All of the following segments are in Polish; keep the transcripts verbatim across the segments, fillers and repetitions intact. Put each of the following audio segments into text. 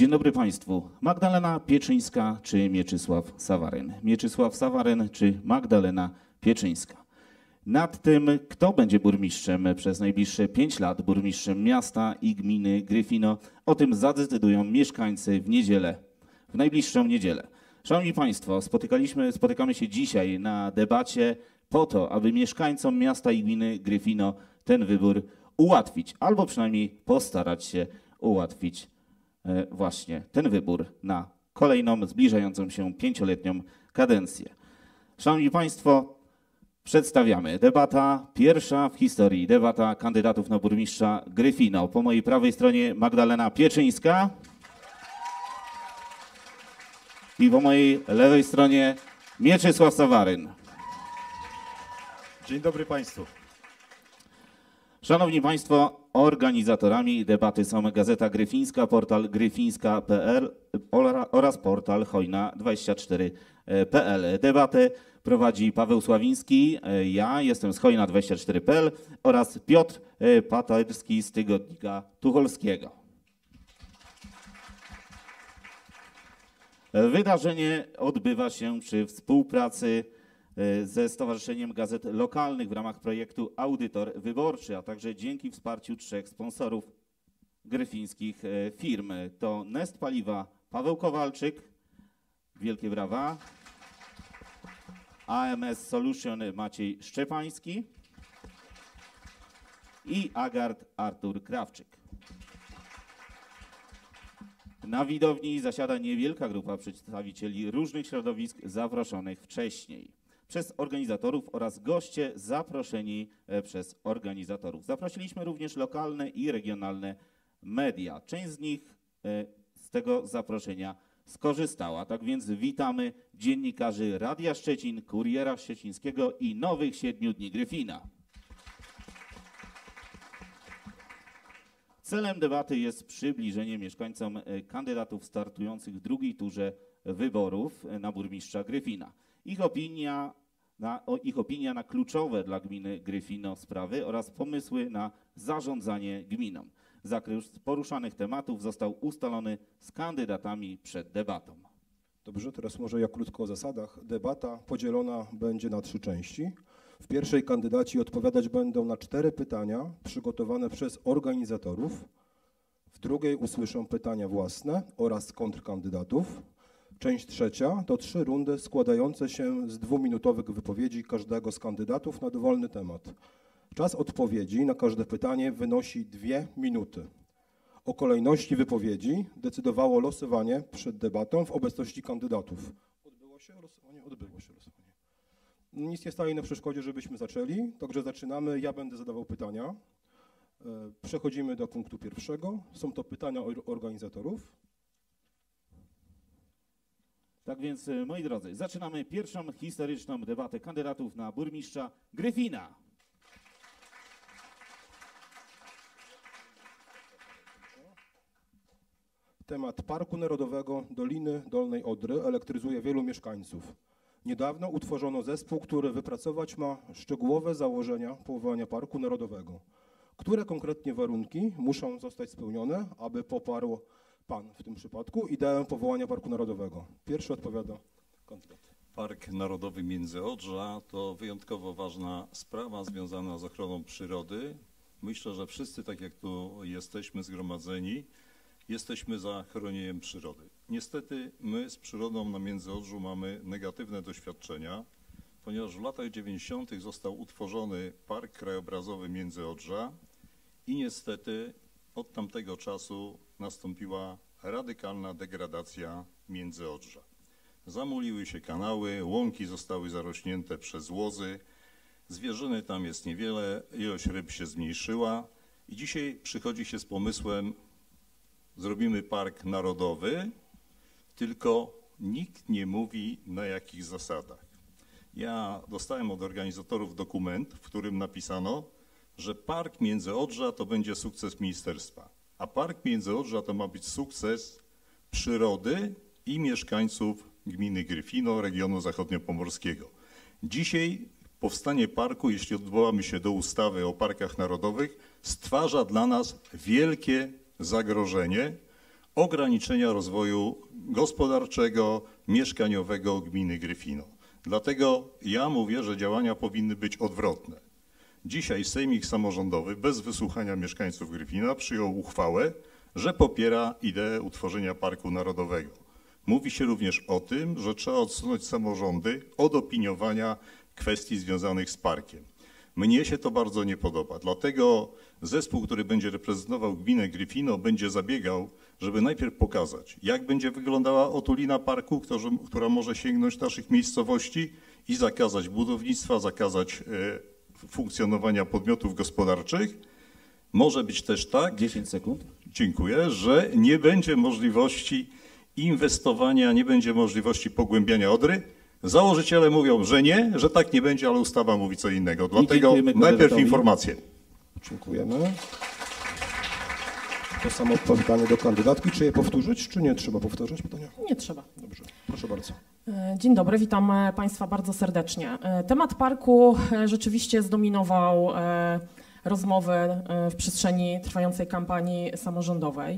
Dzień dobry Państwu. Magdalena Pieczyńska czy Mieczysław Sawaryn? Mieczysław Sawaryn czy Magdalena Pieczyńska? Nad tym, kto będzie burmistrzem przez najbliższe pięć lat, burmistrzem miasta i gminy Gryfino, o tym zadecydują mieszkańcy w niedzielę, w najbliższą niedzielę. Szanowni Państwo, spotykaliśmy, spotykamy się dzisiaj na debacie po to, aby mieszkańcom miasta i gminy Gryfino ten wybór ułatwić, albo przynajmniej postarać się ułatwić właśnie ten wybór na kolejną, zbliżającą się pięcioletnią kadencję. Szanowni Państwo, przedstawiamy debata pierwsza w historii, debata kandydatów na burmistrza Gryfino. Po mojej prawej stronie Magdalena Pieczyńska i po mojej lewej stronie Mieczysław Sawaryn. Dzień dobry Państwu. Szanowni Państwo, organizatorami debaty są Gazeta Gryfińska, portal gryfińska kropka p l oraz portal hojna dwadzieścia cztery kropka p l. Debatę prowadzi Paweł Sławiński, ja jestem z hojna dwadzieścia cztery kropka p l oraz Piotr Paterski z Tygodnika Tucholskiego. Wydarzenie odbywa się przy współpracy ze Stowarzyszeniem Gazet Lokalnych w ramach projektu Audytor Wyborczy, a także dzięki wsparciu trzech sponsorów gryfińskich firm. To Nest Paliwa Paweł Kowalczyk, wielkie brawa, A M S Solution Maciej Szczepański i Agard Artur Krawczyk. Na widowni zasiada niewielka grupa przedstawicieli różnych środowisk zaproszonych wcześniej przez organizatorów oraz goście zaproszeni przez organizatorów. Zaprosiliśmy również lokalne i regionalne media. Część z nich z tego zaproszenia skorzystała. Tak więc witamy dziennikarzy Radia Szczecin, Kuriera Szczecińskiego i Nowych Siedmiu Dni Gryfina. Celem debaty jest przybliżenie mieszkańcom kandydatów startujących w drugiej turze wyborów na burmistrza Gryfina. Ich opinia na, ich opinia na kluczowe dla gminy Gryfino sprawy oraz pomysły na zarządzanie gminą. Zakres poruszanych tematów został ustalony z kandydatami przed debatą. Dobrze, teraz może ja krótko o zasadach. Debata podzielona będzie na trzy części. W pierwszej kandydaci odpowiadać będą na cztery pytania przygotowane przez organizatorów. W drugiej usłyszą pytania własne oraz kontrkandydatów. Część trzecia to trzy rundy składające się z dwuminutowych wypowiedzi każdego z kandydatów na dowolny temat. Czas odpowiedzi na każde pytanie wynosi dwie minuty. O kolejności wypowiedzi decydowało losowanie przed debatą w obecności kandydatów. Odbyło się losowanie? Odbyło się losowanie. Nic nie stoi na przeszkodzie, żebyśmy zaczęli, także zaczynamy. Ja będę zadawał pytania. Przechodzimy do punktu pierwszego. Są to pytania organizatorów. Tak więc, moi drodzy, zaczynamy pierwszą historyczną debatę kandydatów na burmistrza Gryfina. Temat Parku Narodowego Doliny Dolnej Odry elektryzuje wielu mieszkańców. Niedawno utworzono zespół, który wypracować ma szczegółowe założenia powołania Parku Narodowego. Które konkretnie warunki muszą zostać spełnione, aby poparł Pan w tym przypadku ideę powołania Parku Narodowego? Pierwszy odpowiada kandydat. Park Narodowy Międzyodrza to wyjątkowo ważna sprawa związana z ochroną przyrody. Myślę, że wszyscy, tak jak tu jesteśmy zgromadzeni, jesteśmy za chronieniem przyrody. Niestety my z przyrodą na Międzyodrzu mamy negatywne doświadczenia, ponieważ w latach dziewięćdziesiątych został utworzony Park Krajobrazowy Międzyodrza i niestety od tamtego czasu nastąpiła radykalna degradacja Międzyodrza. Zamuliły się kanały, łąki zostały zarośnięte przez łozy, zwierzyny tam jest niewiele, ilość ryb się zmniejszyła i dzisiaj przychodzi się z pomysłem, zrobimy park narodowy, tylko nikt nie mówi na jakich zasadach. Ja dostałem od organizatorów dokument, w którym napisano, że Park Międzyodrza to będzie sukces ministerstwa, a Park Międzyodrza to ma być sukces przyrody i mieszkańców gminy Gryfino, regionu zachodniopomorskiego. Dzisiaj powstanie parku, jeśli odwołamy się do ustawy o parkach narodowych, stwarza dla nas wielkie zagrożenie, ograniczenia rozwoju gospodarczego, mieszkaniowego gminy Gryfino. Dlatego ja mówię, że działania powinny być odwrotne. Dzisiaj Sejmik Samorządowy bez wysłuchania mieszkańców Gryfina przyjął uchwałę, że popiera ideę utworzenia Parku Narodowego. Mówi się również o tym, że trzeba odsunąć samorządy od opiniowania kwestii związanych z parkiem. Mnie się to bardzo nie podoba, dlatego zespół, który będzie reprezentował gminę Gryfino, będzie zabiegał, żeby najpierw pokazać, jak będzie wyglądała otulina parku, którzy, która może sięgnąć naszych miejscowości i zakazać budownictwa, zakazać e, funkcjonowania podmiotów gospodarczych. Może być też tak, dziesięć sekund. dziękuję, że nie będzie możliwości inwestowania, nie będzie możliwości pogłębiania Odry. Założyciele mówią, że nie, że tak nie będzie, ale ustawa mówi co innego. Dlatego najpierw informacje. Dziękujemy. To samo pytanie do kandydatki. Czy je powtórzyć, czy nie trzeba powtarzać pytania? Nie trzeba. Dobrze, proszę bardzo. Dzień dobry, witam Państwa bardzo serdecznie. Temat parku rzeczywiście zdominował rozmowy w przestrzeni trwającej kampanii samorządowej.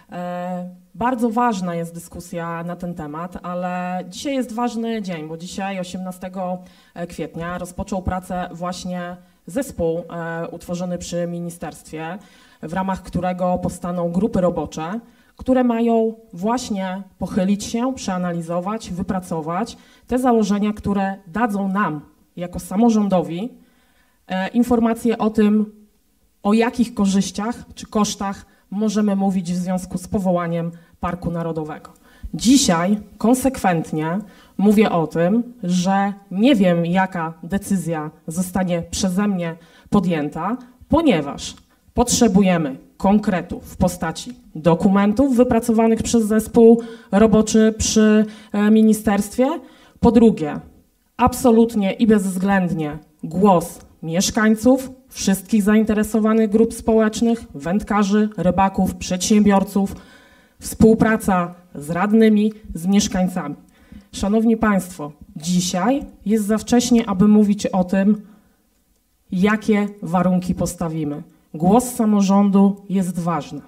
Bardzo ważna jest dyskusja na ten temat, ale dzisiaj jest ważny dzień, bo dzisiaj, osiemnastego kwietnia, rozpoczął pracę właśnie zespół utworzony przy ministerstwie, w ramach którego powstaną grupy robocze, które mają właśnie pochylić się, przeanalizować, wypracować te założenia, które dadzą nam, jako samorządowi, informacje o tym, o jakich korzyściach czy kosztach możemy mówić w związku z powołaniem Parku Narodowego. Dzisiaj konsekwentnie mówię o tym, że nie wiem, jaka decyzja zostanie przeze mnie podjęta, ponieważ potrzebujemy konkretów w postaci dokumentów wypracowanych przez zespół roboczy przy ministerstwie. Po drugie, absolutnie i bezwzględnie głos mieszkańców, wszystkich zainteresowanych grup społecznych, wędkarzy, rybaków, przedsiębiorców, współpraca z radnymi, z mieszkańcami. Szanowni Państwo, dzisiaj jest za wcześnie, aby mówić o tym, jakie warunki postawimy. Głos samorządu jest ważny.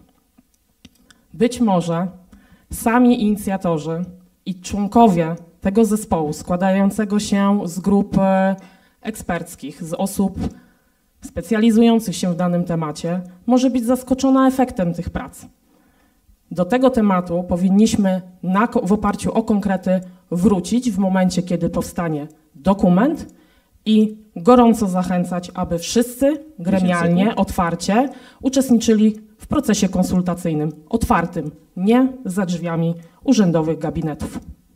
Być może sami inicjatorzy i członkowie tego zespołu składającego się z grup eksperckich, z osób specjalizujących się w danym temacie, może być zaskoczona efektem tych prac. Do tego tematu powinniśmy na, w oparciu o konkrety wrócić w momencie, kiedy powstanie dokument i gorąco zachęcać, aby wszyscy gremialnie, otwarcie uczestniczyli w procesie konsultacyjnym, otwartym, nie za drzwiami urzędowych gabinetów.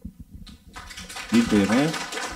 Dziękujemy.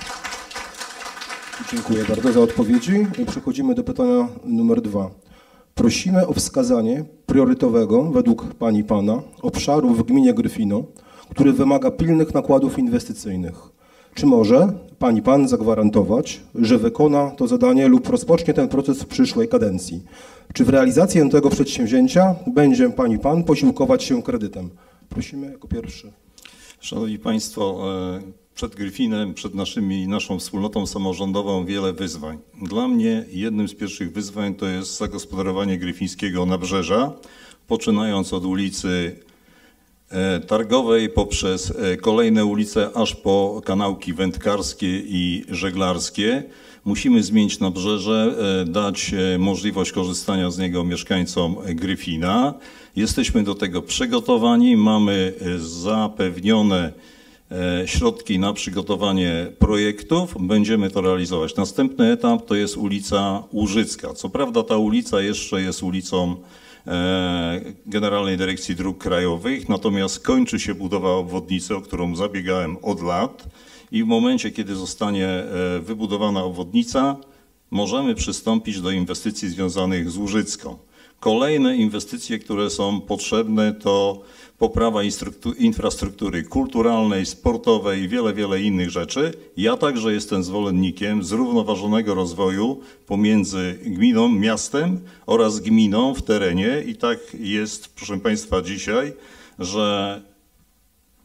Dziękuję bardzo za odpowiedzi. I przechodzimy do pytania numer dwa. Prosimy o wskazanie priorytetowego, według Pani i Pana, obszaru w gminie Gryfino, który wymaga pilnych nakładów inwestycyjnych. Czy może Pani Pan zagwarantować, że wykona to zadanie lub rozpocznie ten proces w przyszłej kadencji? Czy w realizację tego przedsięwzięcia będzie Pani Pan posiłkować się kredytem? Prosimy jako pierwszy. Szanowni Państwo, przed Gryfinem, przed naszymi, naszą wspólnotą samorządową wiele wyzwań. Dla mnie jednym z pierwszych wyzwań to jest zagospodarowanie gryfińskiego nabrzeża, poczynając od ulicy Targowej poprzez kolejne ulice aż po kanałki wędkarskie i żeglarskie. Musimy zmienić nabrzeże, dać możliwość korzystania z niego mieszkańcom Gryfina. Jesteśmy do tego przygotowani, mamy zapewnione środki na przygotowanie projektów, będziemy to realizować. Następny etap to jest ulica Łużycka. Co prawda ta ulica jeszcze jest ulicą Generalnej Dyrekcji Dróg Krajowych, natomiast kończy się budowa obwodnicy, o którą zabiegałem od lat i w momencie, kiedy zostanie wybudowana obwodnica, możemy przystąpić do inwestycji związanych z Łużycką. Kolejne inwestycje, które są potrzebne, to poprawa infrastruktury kulturalnej, sportowej i wiele, wiele innych rzeczy. Ja także jestem zwolennikiem zrównoważonego rozwoju pomiędzy gminą, miastem oraz gminą w terenie i tak jest, proszę Państwa, dzisiaj, że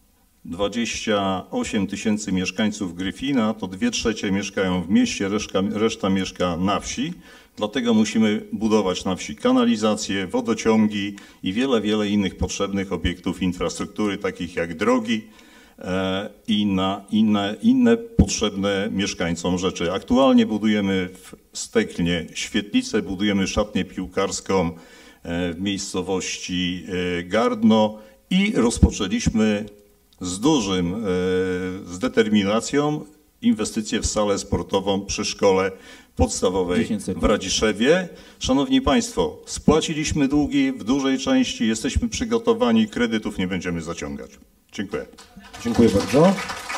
dwadzieścia osiem tysięcy mieszkańców Gryfina, to dwie trzecie mieszkają w mieście, reszta, reszta mieszka na wsi. Dlatego musimy budować na wsi kanalizację, wodociągi i wiele, wiele innych potrzebnych obiektów infrastruktury, takich jak drogi e, i na inne, inne potrzebne mieszkańcom rzeczy. Aktualnie budujemy w Steklnie świetlicę, budujemy szatnię piłkarską e, w miejscowości e, Gardno i rozpoczęliśmy z dużym, e, z determinacją inwestycje w salę sportową przy szkole podstawowej w Radziszewie. Szanowni Państwo, spłaciliśmy długi w dużej części, jesteśmy przygotowani, kredytów nie będziemy zaciągać. Dziękuję. Dziękuję bardzo.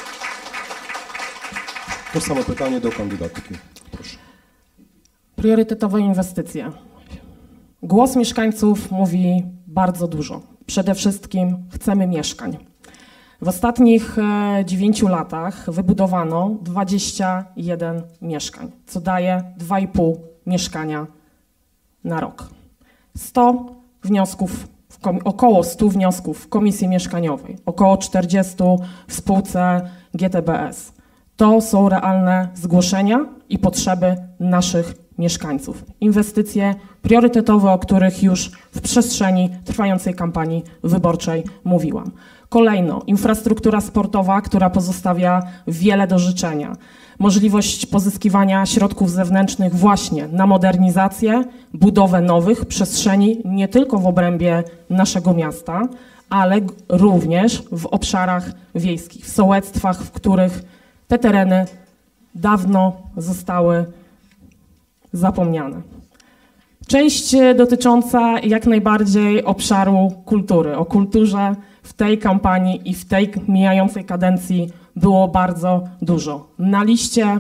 To samo pytanie do kandydatki. Proszę. Priorytetowe inwestycje. Głos mieszkańców mówi bardzo dużo. Przede wszystkim chcemy mieszkań. W ostatnich dziewięciu latach wybudowano dwadzieścia jeden mieszkań, co daje dwa i pół mieszkania na rok. sto wniosków, w około stu wniosków w komisji mieszkaniowej, około czterdziestu w spółce G T B S. To są realne zgłoszenia i potrzeby naszych mieszkańców. Inwestycje priorytetowe, o których już w przestrzeni trwającej kampanii wyborczej mówiłam. Kolejno, infrastruktura sportowa, która pozostawia wiele do życzenia. Możliwość pozyskiwania środków zewnętrznych właśnie na modernizację, budowę nowych przestrzeni nie tylko w obrębie naszego miasta, ale również w obszarach wiejskich, w sołectwach, w których te tereny dawno zostały zapomniane. Część dotycząca jak najbardziej obszaru kultury. O kulturze w tej kampanii i w tej mijającej kadencji było bardzo dużo. Na liście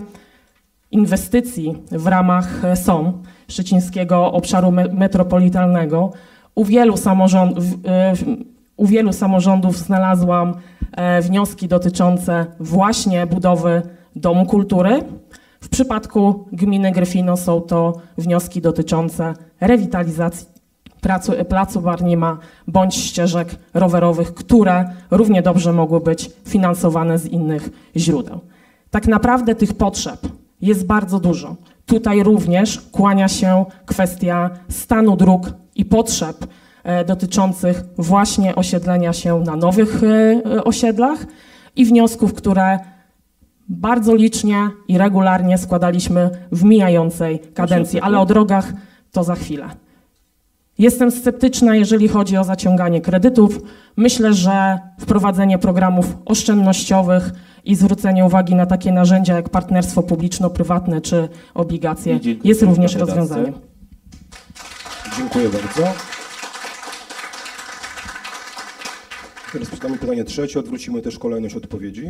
inwestycji w ramach S O M, Szczecińskiego Obszaru Metropolitalnego, u wielu, samorząd, u wielu samorządów znalazłam wnioski dotyczące właśnie budowy Domu Kultury. W przypadku gminy Gryfino są to wnioski dotyczące rewitalizacji placu, placu Barnima bądź ścieżek rowerowych, które równie dobrze mogły być finansowane z innych źródeł. Tak naprawdę tych potrzeb jest bardzo dużo. Tutaj również kłania się kwestia stanu dróg i potrzeb e, dotyczących właśnie osiedlenia się na nowych e, osiedlach i wniosków, które bardzo licznie i regularnie składaliśmy w mijającej kadencji, ale o drogach to za chwilę. Jestem sceptyczna, jeżeli chodzi o zaciąganie kredytów. Myślę, że wprowadzenie programów oszczędnościowych i zwrócenie uwagi na takie narzędzia jak partnerstwo publiczno-prywatne czy obligacje jest również rozwiązaniem. Dziękuję bardzo. Teraz pytamy pytanie trzecie, odwrócimy też kolejność odpowiedzi.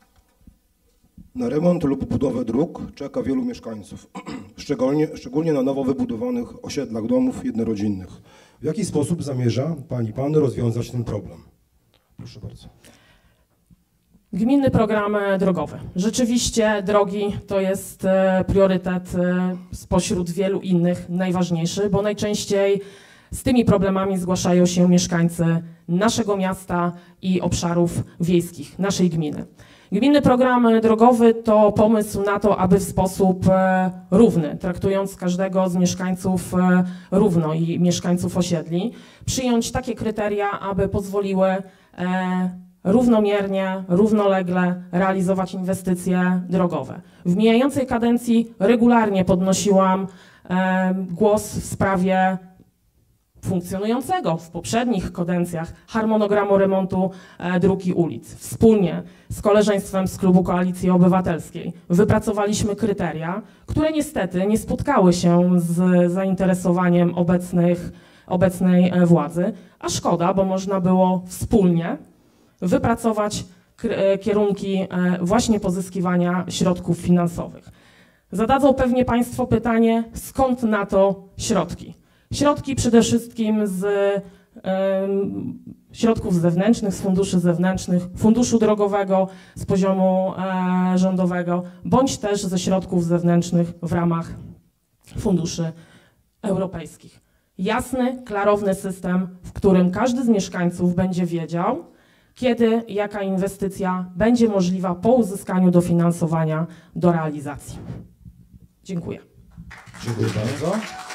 Na remont lub budowę dróg czeka wielu mieszkańców, szczególnie, szczególnie na nowo wybudowanych osiedlach domów jednorodzinnych. W jaki sposób zamierza Pani Pan rozwiązać ten problem? Proszę bardzo. Gminny program drogowy. Rzeczywiście drogi to jest priorytet spośród wielu innych najważniejszy, bo najczęściej z tymi problemami zgłaszają się mieszkańcy naszego miasta i obszarów wiejskich, naszej gminy. Gminny program drogowy to pomysł na to, aby w sposób równy, traktując każdego z mieszkańców równo i mieszkańców osiedli, przyjąć takie kryteria, aby pozwoliły równomiernie, równolegle realizować inwestycje drogowe. W mijającej kadencji regularnie podnosiłam głos w sprawie funkcjonującego w poprzednich kadencjach harmonogramu remontu e, dróg i ulic. Wspólnie z koleżeństwem z Klubu Koalicji Obywatelskiej wypracowaliśmy kryteria, które niestety nie spotkały się z zainteresowaniem obecnych, obecnej e, władzy, a szkoda, bo można było wspólnie wypracować e, kierunki e, właśnie pozyskiwania środków finansowych. Zadadzą pewnie Państwo pytanie, skąd na to środki? Środki przede wszystkim z y, środków zewnętrznych, z funduszy zewnętrznych, funduszu drogowego z poziomu e, rządowego, bądź też ze środków zewnętrznych w ramach funduszy europejskich. Jasny, klarowny system, w którym każdy z mieszkańców będzie wiedział, Kiedy i jaka inwestycja będzie możliwa po uzyskaniu dofinansowania do realizacji? Dziękuję. Dziękuję bardzo.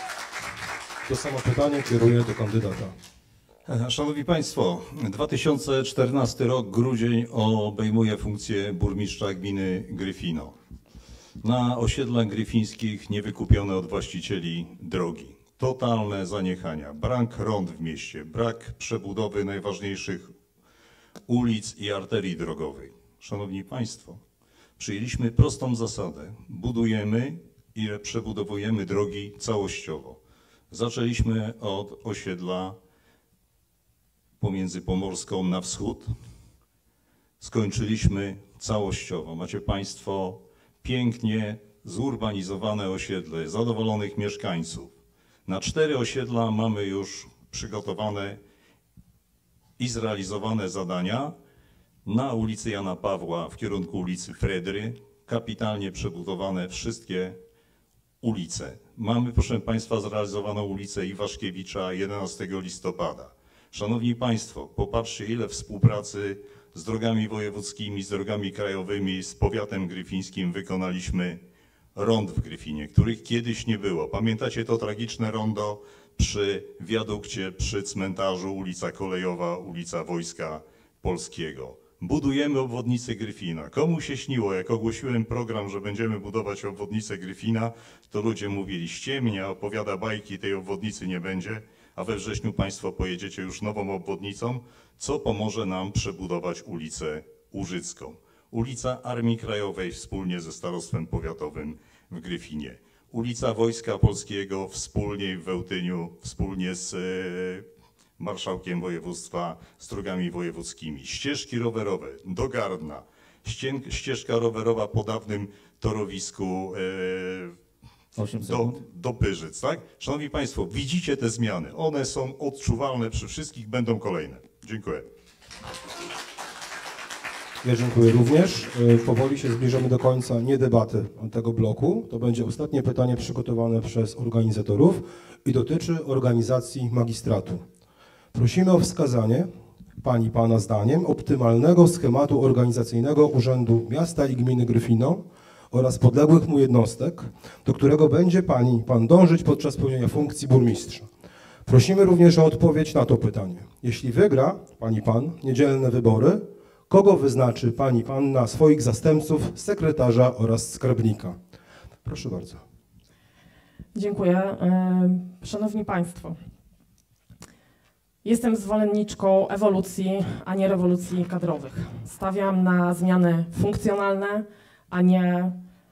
To samo pytanie kieruję do kandydata. Szanowni Państwo, dwa tysiące czternasty rok, grudzień, obejmuje funkcję burmistrza gminy Gryfino. Na osiedlach gryfińskich niewykupione od właścicieli drogi. Totalne zaniechania, brak rond w mieście, brak przebudowy najważniejszych ulic i arterii drogowej. Szanowni Państwo, przyjęliśmy prostą zasadę. Budujemy i przebudowujemy drogi całościowo. Zaczęliśmy od osiedla pomiędzy Pomorską na wschód. Skończyliśmy całościowo. Macie Państwo pięknie zurbanizowane osiedle, zadowolonych mieszkańców. Na cztery osiedla mamy już przygotowane i zrealizowane zadania. Na ulicy Jana Pawła w kierunku ulicy Fredry kapitalnie przebudowane wszystkie ulice. Mamy, proszę Państwa, zrealizowaną ulicę Iwaszkiewicza jedenastego listopada. Szanowni Państwo, popatrzcie, ile współpracy z drogami wojewódzkimi, z drogami krajowymi, z powiatem gryfińskim wykonaliśmy rond w Gryfinie, których kiedyś nie było. Pamiętacie to tragiczne rondo przy wiadukcie, przy cmentarzu, ulica Kolejowa, ulica Wojska Polskiego. Budujemy obwodnicę Gryfina. Komu się śniło, jak ogłosiłem program, że będziemy budować obwodnicę Gryfina, to ludzie mówili, ściemnia, opowiada bajki, tej obwodnicy nie będzie, a we wrześniu Państwo pojedziecie już nową obwodnicą, co pomoże nam przebudować ulicę Łużycką. Ulica Armii Krajowej wspólnie ze Starostwem Powiatowym w Gryfinie. Ulica Wojska Polskiego wspólnie w Wełtyniu, wspólnie z marszałkiem województwa, z drogami wojewódzkimi. Ścieżki rowerowe do Gardna, ścieżka rowerowa po dawnym torowisku do, do Pyrzyc, tak? Szanowni Państwo, widzicie te zmiany, one są odczuwalne przy wszystkich, będą kolejne. Dziękuję. Ja dziękuję również. Powoli się zbliżamy do końca nie debaty tego bloku. To będzie ostatnie pytanie przygotowane przez organizatorów i dotyczy organizacji magistratu. Prosimy o wskazanie, Pani, Pana zdaniem, optymalnego schematu organizacyjnego Urzędu Miasta i Gminy Gryfino oraz podległych mu jednostek, do którego będzie Pani, Pan dążyć podczas pełnienia funkcji burmistrza. Prosimy również o odpowiedź na to pytanie. Jeśli wygra Pani, Pan niedzielne wybory, kogo wyznaczy Pani, Pan na swoich zastępców, sekretarza oraz skarbnika? Proszę bardzo. Dziękuję. Szanowni Państwo, jestem zwolenniczką ewolucji, a nie rewolucji kadrowych. Stawiam na zmiany funkcjonalne, a nie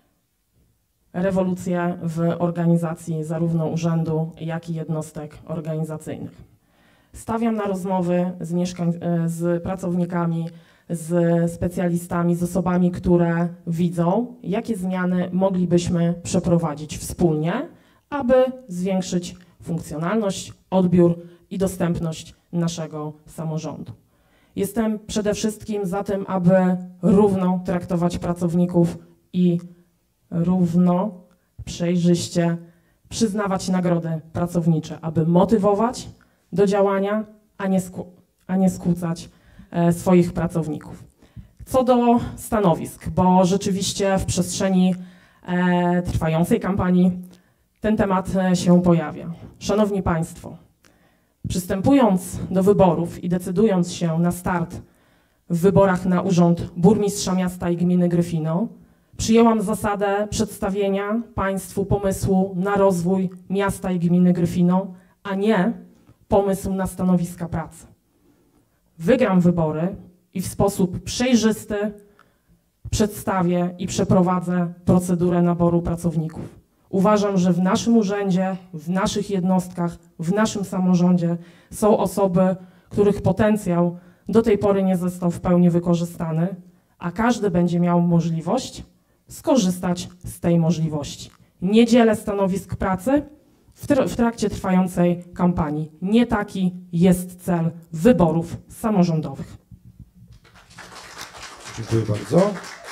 rewolucję w organizacji zarówno urzędu, jak i jednostek organizacyjnych. Stawiam na rozmowy z, mieszkań- z pracownikami, z specjalistami, z osobami, które widzą, jakie zmiany moglibyśmy przeprowadzić wspólnie, aby zwiększyć funkcjonalność, odbiór i dostępność naszego samorządu. Jestem przede wszystkim za tym, aby równo traktować pracowników i równo, przejrzyście przyznawać nagrody pracownicze, aby motywować do działania, a nie, sku- a nie skłócać e, swoich pracowników. Co do stanowisk, bo rzeczywiście w przestrzeni e, trwającej kampanii ten temat e, się pojawia. Szanowni Państwo, przystępując do wyborów i decydując się na start w wyborach na urząd burmistrza miasta i gminy Gryfino, przyjęłam zasadę przedstawienia Państwu pomysłu na rozwój miasta i gminy Gryfino, a nie pomysł na stanowiska pracy. Wygram wybory i w sposób przejrzysty przedstawię i przeprowadzę procedurę naboru pracowników. Uważam, że w naszym urzędzie, w naszych jednostkach, w naszym samorządzie są osoby, których potencjał do tej pory nie został w pełni wykorzystany, a każdy będzie miał możliwość skorzystać z tej możliwości. Nie dzielę stanowisk pracy w, tr- w trakcie trwającej kampanii. Nie taki jest cel wyborów samorządowych. Dziękuję bardzo.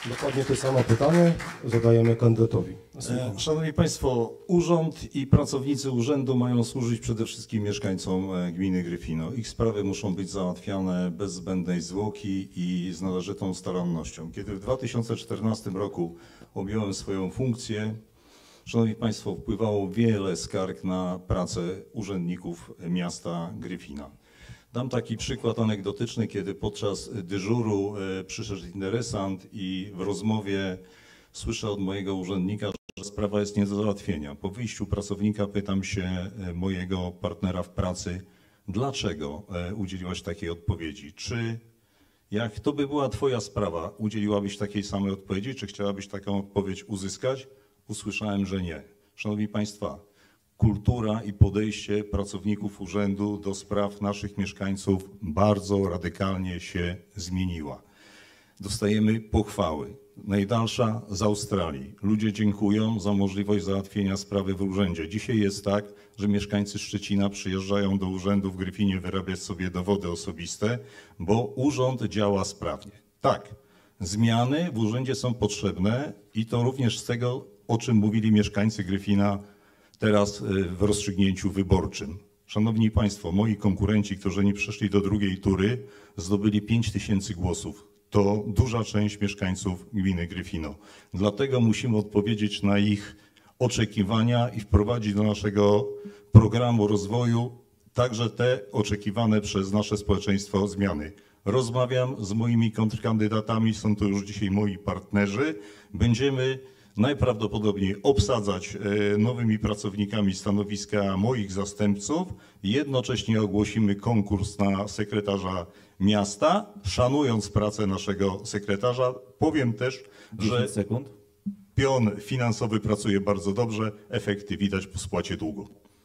Dokładnie to samo pytanie zadajemy kandydatowi. E, Szanowni Państwo, urząd i pracownicy urzędu mają służyć przede wszystkim mieszkańcom e, gminy Gryfino. Ich sprawy muszą być załatwiane bez zbędnej zwłoki i z należytą starannością. Kiedy w dwa tysiące czternastym roku objąłem swoją funkcję, Szanowni Państwo, wpływało wiele skarg na pracę urzędników miasta Gryfina. Dam taki przykład anegdotyczny, kiedy podczas dyżuru e, przyszedł interesant i w rozmowie słyszę od mojego urzędnika, że sprawa jest nie do załatwienia. Po wyjściu pracownika pytam się e, mojego partnera w pracy, dlaczego e, udzieliłaś takiej odpowiedzi? Czy jak to by była twoja sprawa, udzieliłabyś takiej samej odpowiedzi, czy chciałabyś taką odpowiedź uzyskać? Usłyszałem, że nie. Szanowni Państwo, kultura i podejście pracowników urzędu do spraw naszych mieszkańców bardzo radykalnie się zmieniła. Dostajemy pochwały. Najdalsza z Australii. Ludzie dziękują za możliwość załatwienia sprawy w urzędzie. Dzisiaj jest tak, że mieszkańcy Szczecina przyjeżdżają do urzędu w Gryfinie wyrabiać sobie dowody osobiste, bo urząd działa sprawnie. Tak, zmiany w urzędzie są potrzebne i to również z tego, o czym mówili mieszkańcy Gryfina teraz w rozstrzygnięciu wyborczym. Szanowni Państwo, moi konkurenci, którzy nie przeszli do drugiej tury, zdobyli pięć tysięcy głosów. To duża część mieszkańców gminy Gryfino. Dlatego musimy odpowiedzieć na ich oczekiwania i wprowadzić do naszego programu rozwoju także te oczekiwane przez nasze społeczeństwo zmiany. Rozmawiam z moimi kontrkandydatami, są to już dzisiaj moi partnerzy. Będziemy najprawdopodobniej obsadzać nowymi pracownikami stanowiska moich zastępców. Jednocześnie ogłosimy konkurs na sekretarza miasta, szanując pracę naszego sekretarza. Powiem też, że sekund. pion finansowy pracuje bardzo dobrze, efekty widać po spłacie długu.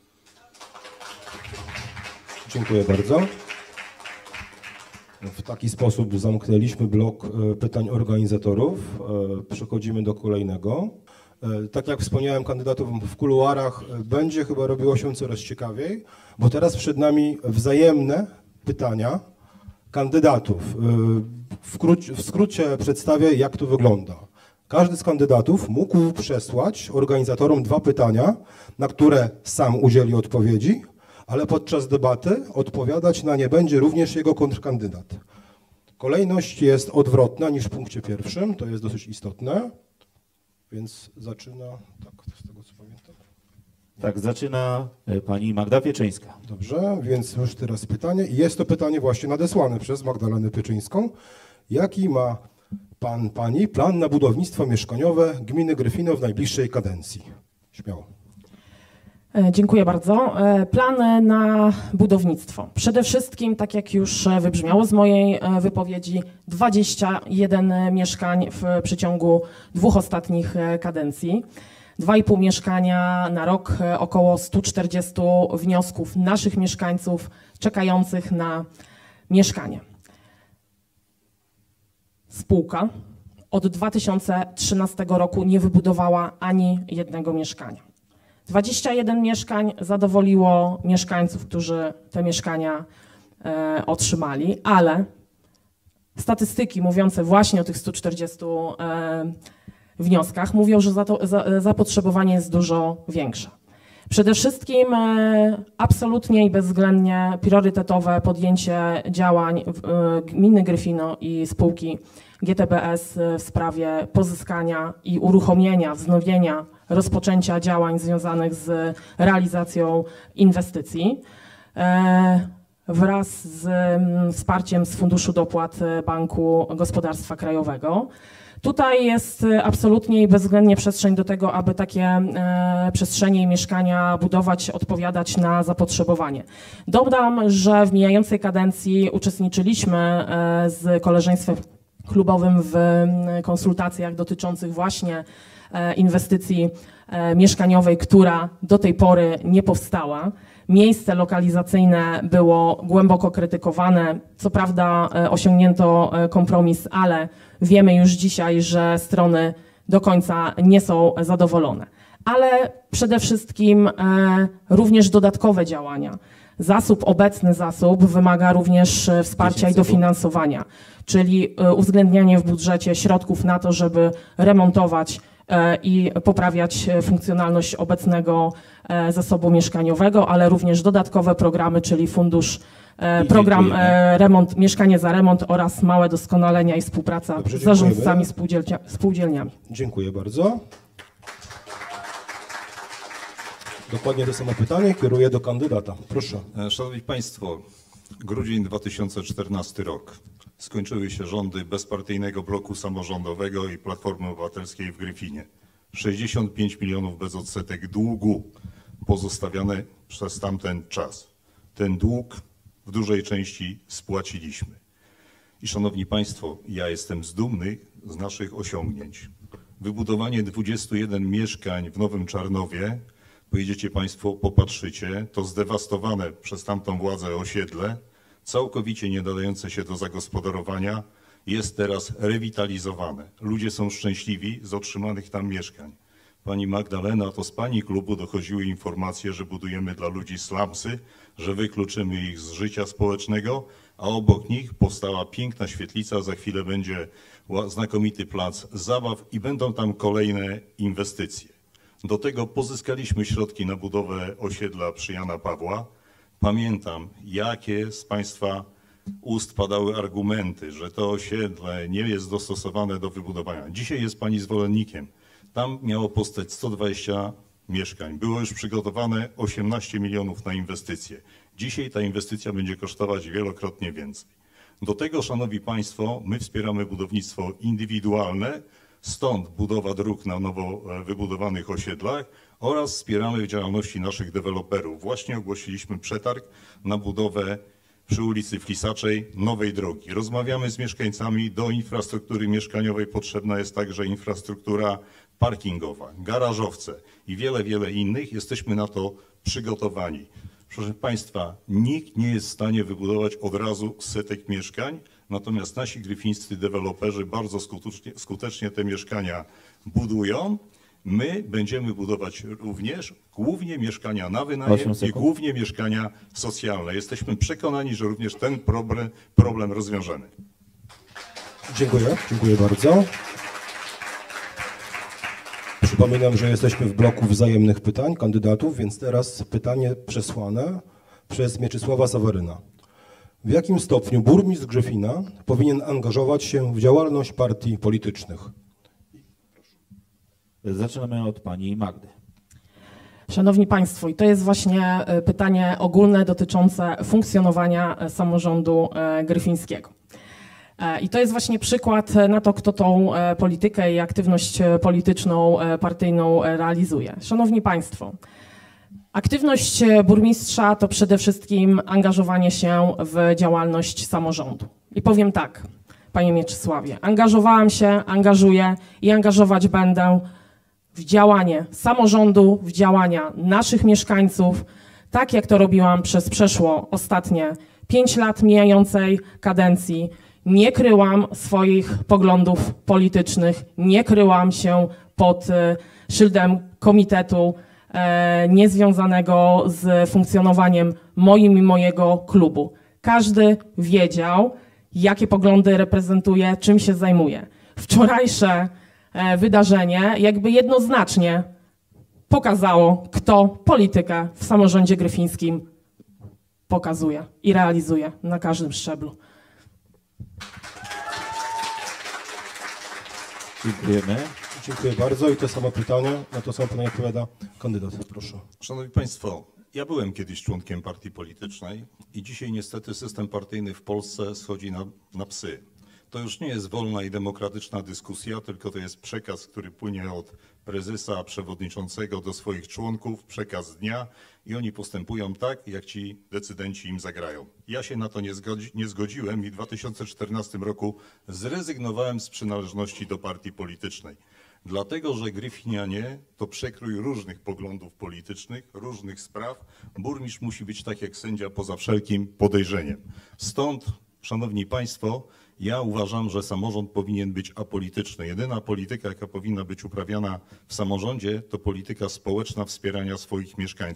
Dziękuję bardzo. W taki sposób zamknęliśmy blok pytań organizatorów. Przechodzimy do kolejnego. Tak jak wspomniałem kandydatom w kuluarach, będzie chyba robiło się coraz ciekawiej, bo teraz przed nami wzajemne pytania kandydatów. W, króci, w skrócie przedstawię, jak to wygląda. Każdy z kandydatów mógł przesłać organizatorom dwa pytania, na które sam udzieli odpowiedzi, ale podczas debaty odpowiadać na nie będzie również jego kontrkandydat. Kolejność jest odwrotna niż w punkcie pierwszym, to jest dosyć istotne, więc zaczyna, tak, z tego co pamiętam. Tak, zaczyna pani Magda Pieczyńska. Dobrze, więc już teraz pytanie i jest to pytanie właśnie nadesłane przez Magdalenę Pieczyńską. Jaki ma pan, pani plan na budownictwo mieszkaniowe gminy Gryfino w najbliższej kadencji? Śmiało. Dziękuję bardzo. Plan na budownictwo. Przede wszystkim, tak jak już wybrzmiało z mojej wypowiedzi, dwadzieścia jeden mieszkań w przeciągu dwóch ostatnich kadencji. dwa i pół mieszkania na rok, około sto czterdzieści wniosków naszych mieszkańców czekających na mieszkanie. Spółka od dwa tysiące trzynastego roku nie wybudowała ani jednego mieszkania. dwadzieścia jeden mieszkań zadowoliło mieszkańców, którzy te mieszkania e, otrzymali, ale statystyki mówiące właśnie o tych stu czterdziestu e, wnioskach mówią, że za to, za, zapotrzebowanie jest dużo większe. Przede wszystkim e, absolutnie i bezwzględnie priorytetowe podjęcie działań w, e, gminy Gryfino i spółki G T B S w sprawie pozyskania i uruchomienia, wznowienia, rozpoczęcia działań związanych z realizacją inwestycji e, wraz z m, wsparciem z Funduszu Dopłat Banku Gospodarstwa Krajowego. Tutaj jest absolutnie i bezwzględnie przestrzeń do tego, aby takie e, przestrzenie i mieszkania budować, odpowiadać na zapotrzebowanie. Dodam, że w mijającej kadencji uczestniczyliśmy e, z koleżeństwem klubowym w konsultacjach dotyczących właśnie e, inwestycji e, mieszkaniowej, która do tej pory nie powstała. Miejsce lokalizacyjne było głęboko krytykowane. Co prawda e, osiągnięto e, kompromis, ale wiemy już dzisiaj, że strony do końca nie są zadowolone. Ale przede wszystkim e, również dodatkowe działania. Zasób, obecny zasób wymaga również e, wsparcia i dofinansowania, czyli e, uwzględnianie w budżecie środków na to, żeby remontować e, i poprawiać e, funkcjonalność obecnego e, zasobu mieszkaniowego, ale również dodatkowe programy, czyli fundusz, e, program dziękujemy. e, remont, mieszkanie za remont oraz małe doskonalenia i współpraca Dobrze, z zarządcami dziękujemy. spółdzielcia- spółdzielniami. Dziękuję bardzo. Dokładnie to samo pytanie kieruję do kandydata. Proszę. E, Szanowni Państwo, grudzień dwa tysiące czternasty rok. Skończyły się rządy bezpartyjnego bloku samorządowego i Platformy Obywatelskiej w Gryfinie. sześćdziesiąt pięć milionów bez odsetek długu pozostawiane przez tamten czas. Ten dług w dużej części spłaciliśmy. I szanowni Państwo, ja jestem zdumny z naszych osiągnięć. Wybudowanie dwudziestu jeden mieszkań w Nowym Czarnowie, pojedziecie Państwo, popatrzycie, to zdewastowane przez tamtą władzę osiedle, całkowicie nie nadające się do zagospodarowania, jest teraz rewitalizowane. Ludzie są szczęśliwi z otrzymanych tam mieszkań. Pani Magdalena, to z Pani klubu dochodziły informacje, że budujemy dla ludzi slumsy, że wykluczymy ich z życia społecznego, a obok nich powstała piękna świetlica, za chwilę będzie ła- znakomity plac zabaw i będą tam kolejne inwestycje. Do tego pozyskaliśmy środki na budowę osiedla przy Jana Pawła. Pamiętam, jakie z Państwa ust padały argumenty, że to osiedle nie jest dostosowane do wybudowania. Dzisiaj jest Pani zwolennikiem. Tam miało powstać sto dwadzieścia mieszkań. Było już przygotowane osiemnaście milionów na inwestycje. Dzisiaj ta inwestycja będzie kosztować wielokrotnie więcej. Do tego, Szanowni Państwo, my wspieramy budownictwo indywidualne, stąd budowa dróg na nowo e, wybudowanych osiedlach oraz wspieramy w działalności naszych deweloperów. Właśnie ogłosiliśmy przetarg na budowę przy ulicy Flisaczej nowej drogi. Rozmawiamy z mieszkańcami, do infrastruktury mieszkaniowej potrzebna jest także infrastruktura parkingowa, garażowce i wiele, wiele innych. Jesteśmy na to przygotowani. Proszę Państwa, nikt nie jest w stanie wybudować od razu setek mieszkań, natomiast nasi gryfińscy deweloperzy bardzo skutecznie, skutecznie te mieszkania budują. My będziemy budować również głównie mieszkania na wynajem osiem i sekund. głównie mieszkania socjalne. Jesteśmy przekonani, że również ten problem, problem rozwiążemy. Dziękuję. Dziękuję bardzo. Przypominam, że jesteśmy w bloku wzajemnych pytań kandydatów, więc teraz pytanie przesłane przez Mieczysława Sawaryna. W jakim stopniu burmistrz Gryfina powinien angażować się w działalność partii politycznych? Zaczynamy od pani Magdy. Szanowni Państwo, i to jest właśnie e, pytanie ogólne dotyczące funkcjonowania e, samorządu e, gryfińskiego. E, I to jest właśnie przykład e, na to, kto tą e, politykę i aktywność e, polityczną, e, partyjną e, realizuje. Szanowni Państwo, aktywność e, burmistrza to przede wszystkim angażowanie się w działalność samorządu. I powiem tak, Panie Mieczysławie, angażowałam się, angażuję i angażować będę w działanie samorządu, w działania naszych mieszkańców, tak jak to robiłam przez przeszło ostatnie pięć lat mijającej kadencji. Nie kryłam swoich poglądów politycznych, nie kryłam się pod e, szyldem komitetu e, niezwiązanego z funkcjonowaniem moim i mojego klubu. Każdy wiedział, jakie poglądy reprezentuję, czym się zajmuję. Wczorajsze e, wydarzenie jakby jednoznacznie pokazało, kto politykę w samorządzie gryfińskim pokazuje i realizuje na każdym szczeblu. Dziękujemy. Dziękuję bardzo i to samo pytanie, na to samo pytanie odpowiada kandydat. Proszę. Szanowni Państwo, ja byłem kiedyś członkiem partii politycznej i dzisiaj niestety system partyjny w Polsce schodzi na, na psy. To już nie jest wolna i demokratyczna dyskusja, tylko to jest przekaz, który płynie od prezesa, przewodniczącego do swoich członków, przekaz dnia i oni postępują tak, jak ci decydenci im zagrają. Ja się na to nie, zgodzi, nie zgodziłem i w dwa tysiące czternastym roku zrezygnowałem z przynależności do partii politycznej. Dlatego, że Gryfinianie to przekrój różnych poglądów politycznych, różnych spraw. Burmistrz musi być tak jak sędzia poza wszelkim podejrzeniem. Stąd, Szanowni Państwo, ja uważam, że samorząd powinien być apolityczny. Jedyna polityka, jaka powinna być uprawiana w samorządzie, to polityka społeczna wspierania swoich mieszkańców.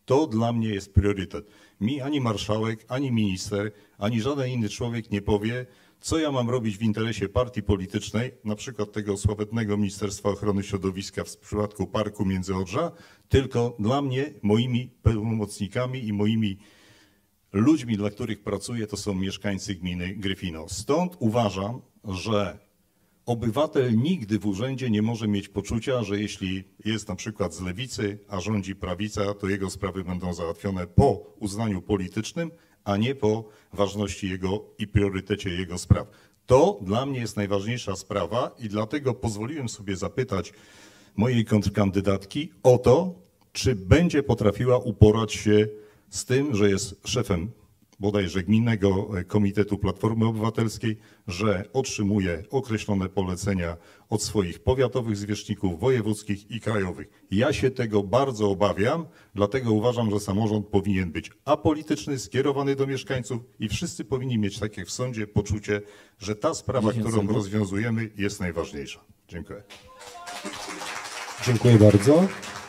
To dla mnie jest priorytet. Mi ani marszałek, ani minister, ani żaden inny człowiek nie powie, co ja mam robić w interesie partii politycznej, na przykład tego sławetnego Ministerstwa Ochrony Środowiska w przypadku Parku Międzyodrza, tylko dla mnie, moimi pełnomocnikami i moimi ludźmi, dla których pracuję, to są mieszkańcy gminy Gryfino. Stąd uważam, że obywatel nigdy w urzędzie nie może mieć poczucia, że jeśli jest na przykład z lewicy, a rządzi prawica, to jego sprawy będą załatwione po uznaniu politycznym, a nie po ważności jego i priorytecie jego spraw. To dla mnie jest najważniejsza sprawa i dlatego pozwoliłem sobie zapytać mojej kontrkandydatki o to, czy będzie potrafiła uporać się z tym, że jest szefem bodajże Gminnego Komitetu Platformy Obywatelskiej, że otrzymuje określone polecenia od swoich powiatowych zwierzchników, wojewódzkich i krajowych. Ja się tego bardzo obawiam, dlatego uważam, że samorząd powinien być apolityczny, skierowany do mieszkańców i wszyscy powinni mieć, tak jak w sądzie, poczucie, że ta sprawa, którą rozwiązujemy, jest najważniejsza. Dziękuję. Dziękuję bardzo.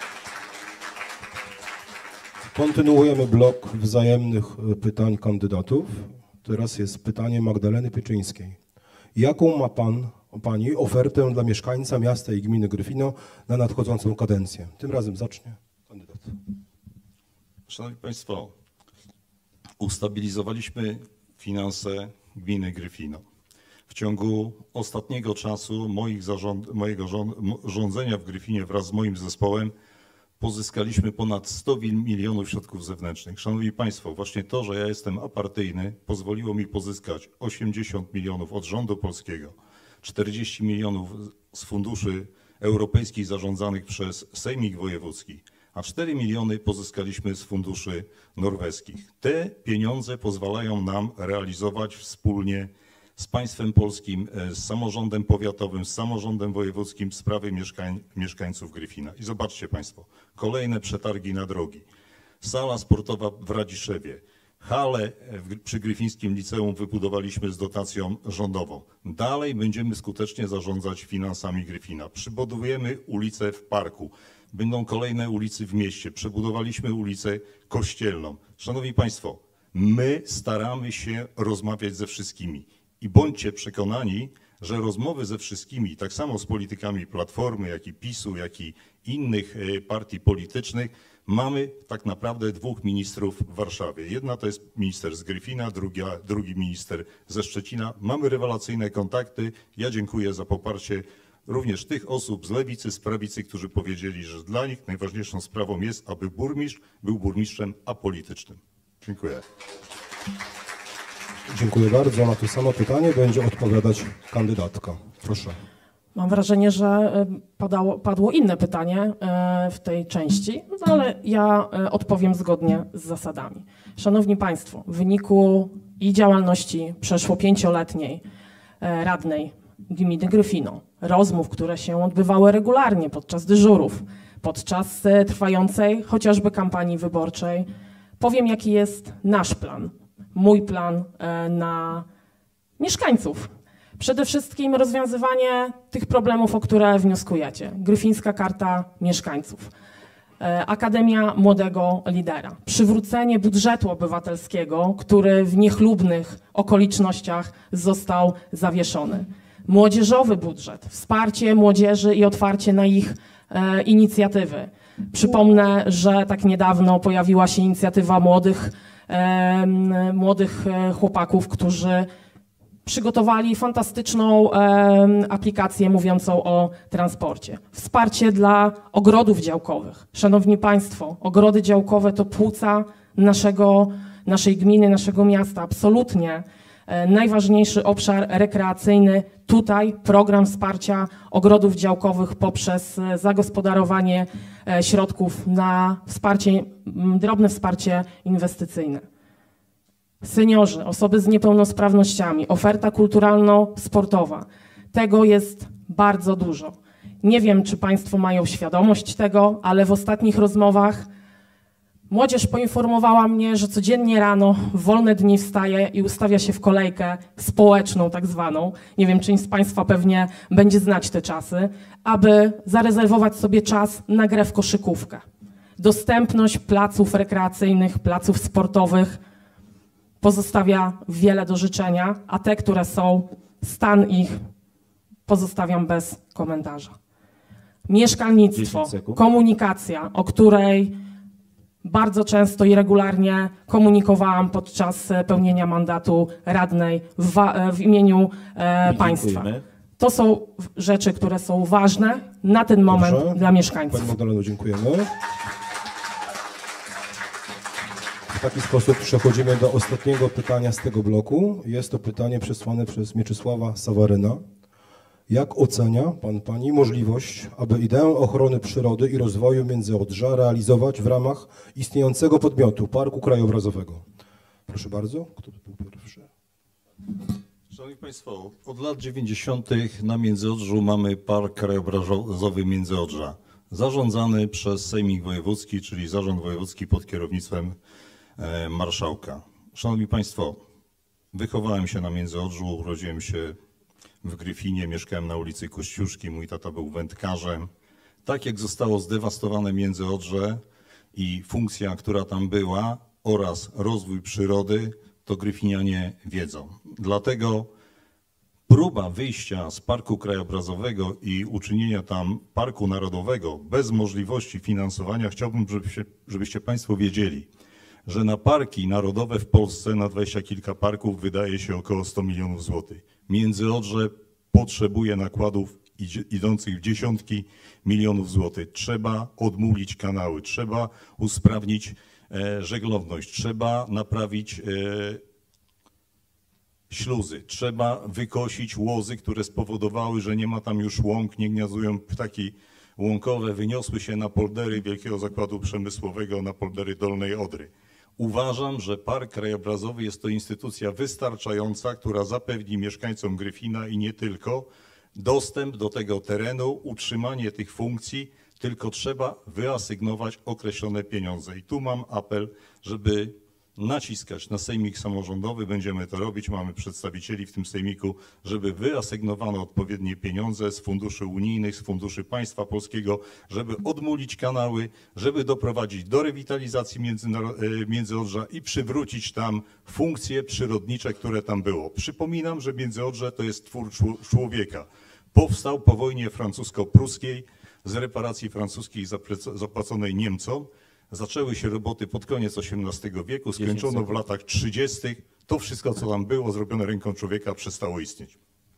Kontynuujemy blok wzajemnych pytań kandydatów. Teraz jest pytanie Magdaleny Pieczyńskiej. Jaką ma pan, pani ofertę dla mieszkańca miasta i gminy Gryfino na nadchodzącą kadencję? Tym razem zacznie kandydat. Szanowni Państwo, ustabilizowaliśmy finanse gminy Gryfino. W ciągu ostatniego czasu moich zarząd, mojego rząd, rządzenia w Gryfinie wraz z moim zespołem pozyskaliśmy ponad sto milionów środków zewnętrznych. Szanowni Państwo, właśnie to, że ja jestem apartyjny, pozwoliło mi pozyskać osiemdziesiąt milionów od rządu polskiego, czterdzieści milionów z funduszy europejskich zarządzanych przez Sejmik Wojewódzki, a cztery miliony pozyskaliśmy z funduszy norweskich. Te pieniądze pozwalają nam realizować wspólnie z państwem polskim, z samorządem powiatowym, z samorządem wojewódzkim sprawy mieszkań, mieszkańców Gryfina. I zobaczcie Państwo, kolejne przetargi na drogi, sala sportowa w Radziszewie, halę w, przy Gryfińskim Liceum wybudowaliśmy z dotacją rządową. Dalej będziemy skutecznie zarządzać finansami Gryfina. Przybudujemy ulice w parku, będą kolejne ulice w mieście, przebudowaliśmy ulicę Kościelną. Szanowni Państwo, my staramy się rozmawiać ze wszystkimi. I bądźcie przekonani, że rozmowy ze wszystkimi, tak samo z politykami Platformy, jak i PiSu, jak i innych partii politycznych, mamy tak naprawdę dwóch ministrów w Warszawie. Jedna to jest minister z Gryfina, druga, drugi minister ze Szczecina. Mamy rewelacyjne kontakty. Ja dziękuję za poparcie również tych osób z lewicy, z prawicy, którzy powiedzieli, że dla nich najważniejszą sprawą jest, aby burmistrz był burmistrzem apolitycznym. Dziękuję. Dziękuję bardzo. Na to samo pytanie będzie odpowiadać kandydatka. Proszę. Mam wrażenie, że padało, padło inne pytanie w tej części, no ale ja odpowiem zgodnie z zasadami. Szanowni Państwo, w wyniku i działalności przeszło pięcioletniej radnej gminy Gryfino, rozmów, które się odbywały regularnie podczas dyżurów, podczas trwającej chociażby kampanii wyborczej, powiem, jaki jest nasz plan. Mój plan na mieszkańców. Przede wszystkim rozwiązywanie tych problemów, o które wnioskujecie. Gryfińska Karta Mieszkańców. Akademia Młodego Lidera. Przywrócenie budżetu obywatelskiego, który w niechlubnych okolicznościach został zawieszony. Młodzieżowy budżet. Wsparcie młodzieży i otwarcie na ich e, inicjatywy. Przypomnę, że tak niedawno pojawiła się inicjatywa młodych młodych chłopaków, którzy przygotowali fantastyczną aplikację mówiącą o transporcie. Wsparcie dla ogrodów działkowych. Szanowni Państwo, ogrody działkowe to płuca naszego, naszej gminy, naszego miasta. Absolutnie najważniejszy obszar rekreacyjny. Tutaj program wsparcia ogrodów działkowych poprzez zagospodarowanie środków na wsparcie, drobne wsparcie inwestycyjne. Seniorzy, osoby z niepełnosprawnościami, oferta kulturalno-sportowa. Tego jest bardzo dużo. Nie wiem, czy Państwo mają świadomość tego, ale w ostatnich rozmowach młodzież poinformowała mnie, że codziennie rano w wolne dni wstaje i ustawia się w kolejkę społeczną tak zwaną. Nie wiem, część z Państwa pewnie będzie znać te czasy, aby zarezerwować sobie czas na grę w koszykówkę. Dostępność placów rekreacyjnych, placów sportowych pozostawia wiele do życzenia, a te, które są, stan ich pozostawiam bez komentarza. Mieszkalnictwo, dziesięć sekund. komunikacja, o której bardzo często i regularnie komunikowałam podczas pełnienia mandatu radnej w, wa- w imieniu e, państwa. Dziękujemy. To są rzeczy, które są ważne na ten moment Dobrze. dla mieszkańców. Pani Magdaleno, dziękujemy. W taki sposób przechodzimy do ostatniego pytania z tego bloku. Jest to pytanie przesłane przez Mieczysława Sawaryna. Jak ocenia Pan, Pani możliwość, aby ideę ochrony przyrody i rozwoju Międzyodrza realizować w ramach istniejącego podmiotu Parku Krajobrazowego? Proszę bardzo, kto by był pierwszy? Szanowni Państwo, od lat dziewięćdziesiątych na Międzyodrzu mamy Park Krajobrazowy Międzyodrza, zarządzany przez Sejmik Wojewódzki, czyli Zarząd Wojewódzki pod kierownictwem e, marszałka. Szanowni Państwo, wychowałem się na Międzyodrzu, urodziłem się w Gryfinie, mieszkałem na ulicy Kościuszki, mój tata był wędkarzem. Tak jak zostało zdewastowane Międzyodrze i funkcja, która tam była oraz rozwój przyrody, to gryfinianie wiedzą. Dlatego próba wyjścia z Parku Krajobrazowego i uczynienia tam Parku Narodowego bez możliwości finansowania, chciałbym, żebyście, żebyście Państwo wiedzieli, że na parki narodowe w Polsce, na dwadzieścia kilka parków, wydaje się około sto milionów złotych. Międzyodrze potrzebuje nakładów idących w dziesiątki milionów złotych. Trzeba odmulić kanały, trzeba usprawnić e, żeglowność, trzeba naprawić e, śluzy, trzeba wykosić łozy, które spowodowały, że nie ma tam już łąk, nie gniazdują ptaki łąkowe, wyniosły się na poldery Wielkiego Zakładu Przemysłowego, na poldery Dolnej Odry. Uważam, że Park Krajobrazowy jest to instytucja wystarczająca, która zapewni mieszkańcom Gryfina i nie tylko dostęp do tego terenu, utrzymanie tych funkcji, tylko trzeba wyasygnować określone pieniądze. I tu mam apel, żeby naciskać na sejmik samorządowy, będziemy to robić, mamy przedstawicieli w tym sejmiku, żeby wyasygnowano odpowiednie pieniądze z funduszy unijnych, z funduszy państwa polskiego, żeby odmulić kanały, żeby doprowadzić do rewitalizacji Międzyodrza i przywrócić tam funkcje przyrodnicze, które tam było. Przypominam, że Międzyodrze to jest twór człowieka. Powstał po wojnie francusko-pruskiej z reparacji francuskich zapłaconej Niemcom. Zaczęły się roboty pod koniec osiemnastego wieku, skończono w latach trzydziestych. To wszystko, co tam było zrobione ręką człowieka, przestało istnieć.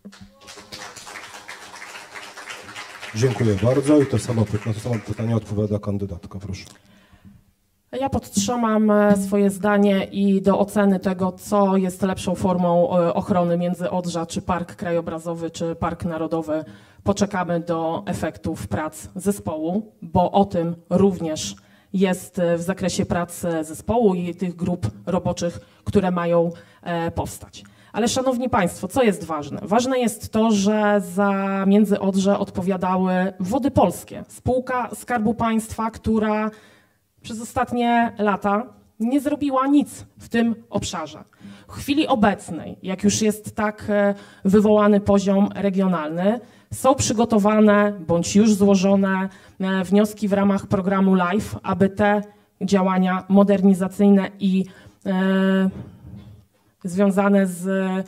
Dziękuję bardzo i to samo, na to samo pytanie odpowiada kandydatka, proszę. Ja podtrzymam swoje zdanie i do oceny tego, co jest lepszą formą ochrony Międzyodrza, czy Park Krajobrazowy, czy Park Narodowy, poczekamy do efektów prac zespołu, bo o tym również jest w zakresie prac zespołu i tych grup roboczych, które mają powstać. Ale szanowni Państwo, co jest ważne? Ważne jest to, że za Międzyodrze odpowiadały Wody Polskie, spółka Skarbu Państwa, która przez ostatnie lata nie zrobiła nic w tym obszarze. W chwili obecnej, jak już jest tak wywołany poziom regionalny, są przygotowane bądź już złożone wnioski w ramach programu LIFE, aby te działania modernizacyjne i e, związane z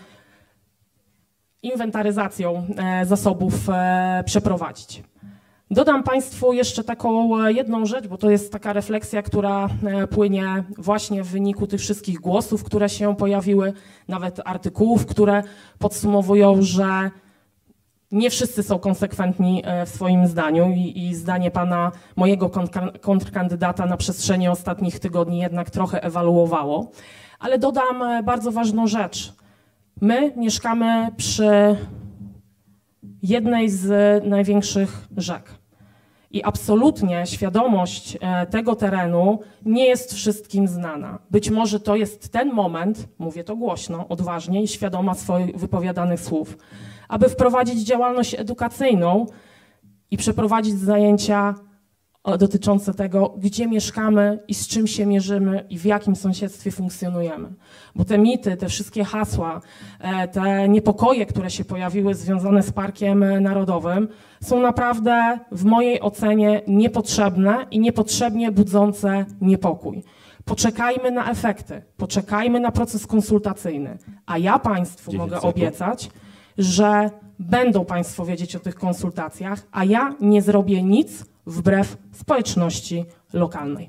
inwentaryzacją e, zasobów e, przeprowadzić. Dodam Państwu jeszcze taką jedną rzecz, bo to jest taka refleksja, która płynie właśnie w wyniku tych wszystkich głosów, które się pojawiły, nawet artykułów, które podsumowują, że nie wszyscy są konsekwentni w swoim zdaniu i, i zdanie pana, mojego kontrkandydata na przestrzeni ostatnich tygodni jednak trochę ewaluowało. Ale dodam bardzo ważną rzecz. My mieszkamy przy jednej z największych rzek. I absolutnie świadomość tego terenu nie jest wszystkim znana. Być może to jest ten moment, mówię to głośno, odważnie i świadoma swoich wypowiadanych słów, aby wprowadzić działalność edukacyjną i przeprowadzić zajęcia o, dotyczące tego, gdzie mieszkamy i z czym się mierzymy i w jakim sąsiedztwie funkcjonujemy. Bo te mity, te wszystkie hasła, e, te niepokoje, które się pojawiły związane z Parkiem Narodowym, są naprawdę w mojej ocenie niepotrzebne i niepotrzebnie budzące niepokój. Poczekajmy na efekty, poczekajmy na proces konsultacyjny, a ja Państwu mogę obiecać, że będą Państwo wiedzieć o tych konsultacjach, a ja nie zrobię nic wbrew społeczności lokalnej.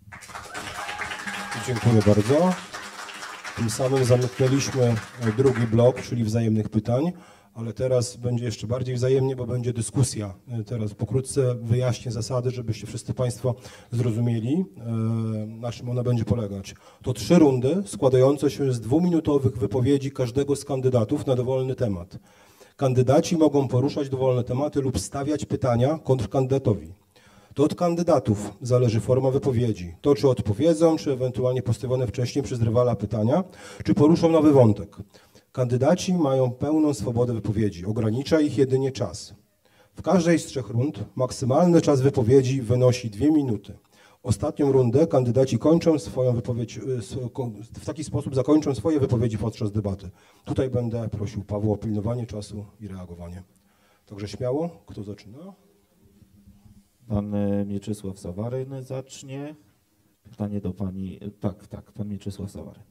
Dziękuję bardzo. Tym samym zamknęliśmy drugi blok, czyli wzajemnych pytań, ale teraz będzie jeszcze bardziej wzajemnie, bo będzie dyskusja. Teraz pokrótce wyjaśnię zasady, żebyście wszyscy Państwo zrozumieli, na czym ona będzie polegać. To trzy rundy składające się z dwuminutowych wypowiedzi każdego z kandydatów na dowolny temat. Kandydaci mogą poruszać dowolne tematy lub stawiać pytania kontrkandydatowi. To od kandydatów zależy forma wypowiedzi. To, czy odpowiedzą, czy ewentualnie postawione wcześniej przez rywala pytania, czy poruszą nowy wątek. Kandydaci mają pełną swobodę wypowiedzi. Ogranicza ich jedynie czas. W każdej z trzech rund maksymalny czas wypowiedzi wynosi dwie minuty. Ostatnią rundę kandydaci kończą swoją wypowiedź, w taki sposób zakończą swoje wypowiedzi podczas debaty. Tutaj będę prosił Pawła o pilnowanie czasu i reagowanie. Także śmiało, kto zaczyna? Pan Mieczysław Sawaryn zacznie. Pytanie do pani. Tak, tak, pan Mieczysław Sawaryn.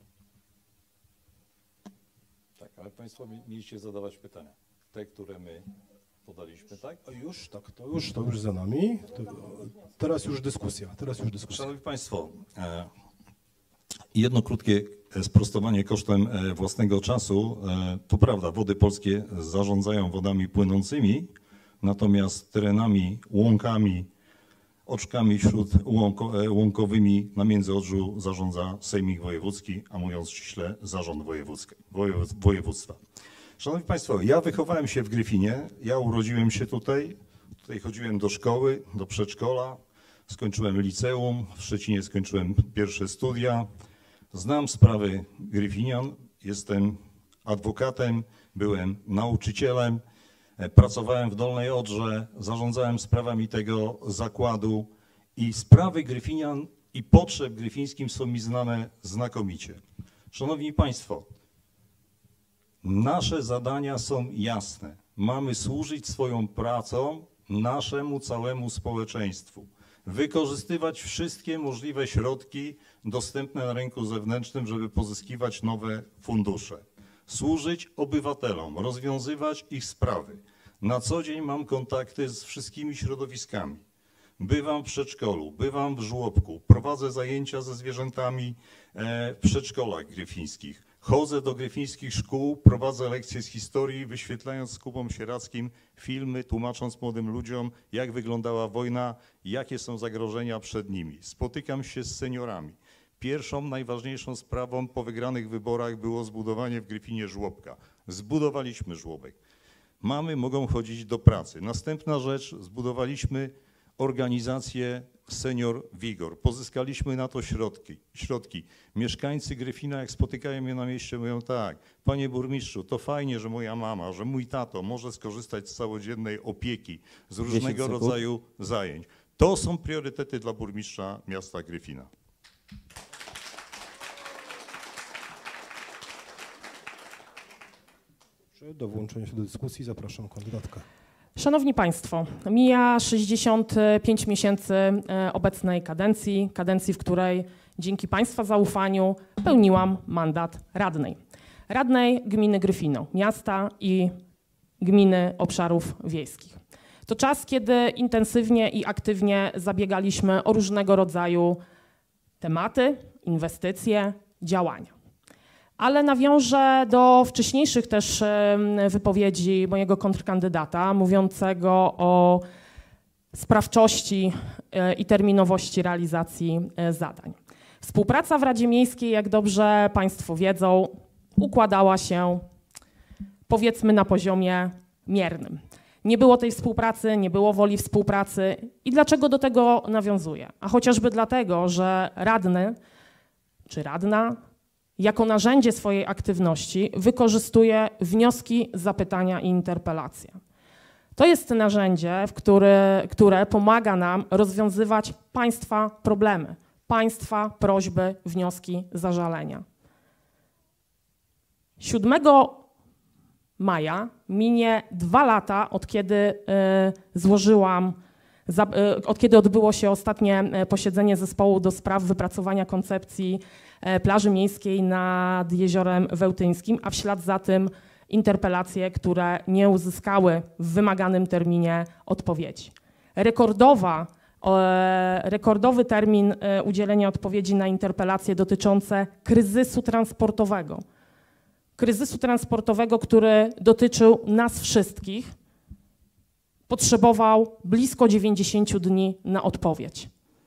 Tak, ale Państwo mieliście zadawać pytania. Te, które my podaliśmy, tak? A już, tak, to już, to już za nami. To, teraz już dyskusja, teraz już dyskusja. Szanowni Państwo, e, jedno krótkie sprostowanie kosztem e, własnego czasu. E, to prawda, Wody Polskie zarządzają wodami płynącymi, natomiast terenami, łąkami, oczkami śród łąko, e, łąkowymi na Międzyodrzu zarządza Sejmik Wojewódzki, a mówiąc ściśle Zarząd Wojewódzki, Województwa. Szanowni Państwo, ja wychowałem się w Gryfinie, ja urodziłem się tutaj, tutaj chodziłem do szkoły, do przedszkola, skończyłem liceum, w Szczecinie skończyłem pierwsze studia, znam sprawy Gryfinian, jestem adwokatem, byłem nauczycielem, pracowałem w Dolnej Odrze, zarządzałem sprawami tego zakładu i sprawy Gryfinian i potrzeb gryfińskim są mi znane znakomicie. Szanowni Państwo, nasze zadania są jasne. Mamy służyć swoją pracą naszemu całemu społeczeństwu. Wykorzystywać wszystkie możliwe środki dostępne na rynku zewnętrznym, żeby pozyskiwać nowe fundusze. Służyć obywatelom, rozwiązywać ich sprawy. Na co dzień mam kontakty z wszystkimi środowiskami. Bywam w przedszkolu, bywam w żłobku, prowadzę zajęcia ze zwierzętami w przedszkolach gryfińskich. Chodzę do gryfińskich szkół, prowadzę lekcje z historii, wyświetlając z Kubą Sierackim filmy, tłumacząc młodym ludziom, jak wyglądała wojna, jakie są zagrożenia przed nimi. Spotykam się z seniorami. Pierwszą, najważniejszą sprawą po wygranych wyborach było zbudowanie w Gryfinie żłobka. Zbudowaliśmy żłobek. Mamy mogą chodzić do pracy. Następna rzecz, zbudowaliśmy organizację Senior Vigor. Pozyskaliśmy na to środki. środki. Mieszkańcy Gryfina, jak spotykają mnie na mieście, mówią tak, panie burmistrzu, to fajnie, że moja mama, że mój tato może skorzystać z całodziennej opieki, z różnego rodzaju zajęć. To są priorytety dla burmistrza miasta Gryfina. Do włączenia się do dyskusji zapraszam kandydatkę. Szanowni Państwo, mija sześćdziesiąt pięć miesięcy obecnej kadencji, kadencji, w której dzięki Państwa zaufaniu pełniłam mandat radnej. Radnej gminy Gryfino, miasta i gminy obszarów wiejskich. To czas, kiedy intensywnie i aktywnie zabiegaliśmy o różnego rodzaju tematy, inwestycje, działania. Ale nawiążę do wcześniejszych też wypowiedzi mojego kontrkandydata mówiącego o sprawczości i terminowości realizacji zadań. Współpraca w Radzie Miejskiej, jak dobrze Państwo wiedzą, układała się powiedzmy na poziomie miernym. Nie było tej współpracy, nie było woli współpracy. I dlaczego do tego nawiązuję? A chociażby dlatego, że radny czy radna jako narzędzie swojej aktywności wykorzystuje wnioski, zapytania i interpelacje. To jest narzędzie, w które, które pomaga nam rozwiązywać Państwa problemy, Państwa prośby, wnioski, zażalenia. siódmego maja minie dwa lata, od kiedy y, złożyłam, za, y, od kiedy odbyło się ostatnie posiedzenie zespołu do spraw wypracowania koncepcji y, plaży miejskiej nad Jeziorem Wełtyńskim, a w ślad za tym interpelacje, które nie uzyskały w wymaganym terminie odpowiedzi. Rekordowa, e, rekordowy termin e, udzielenia odpowiedzi na interpelacje dotyczące kryzysu transportowego. Kryzysu transportowego, który dotyczył nas wszystkich, potrzebował blisko dziewięćdziesięciu dni na odpowiedź.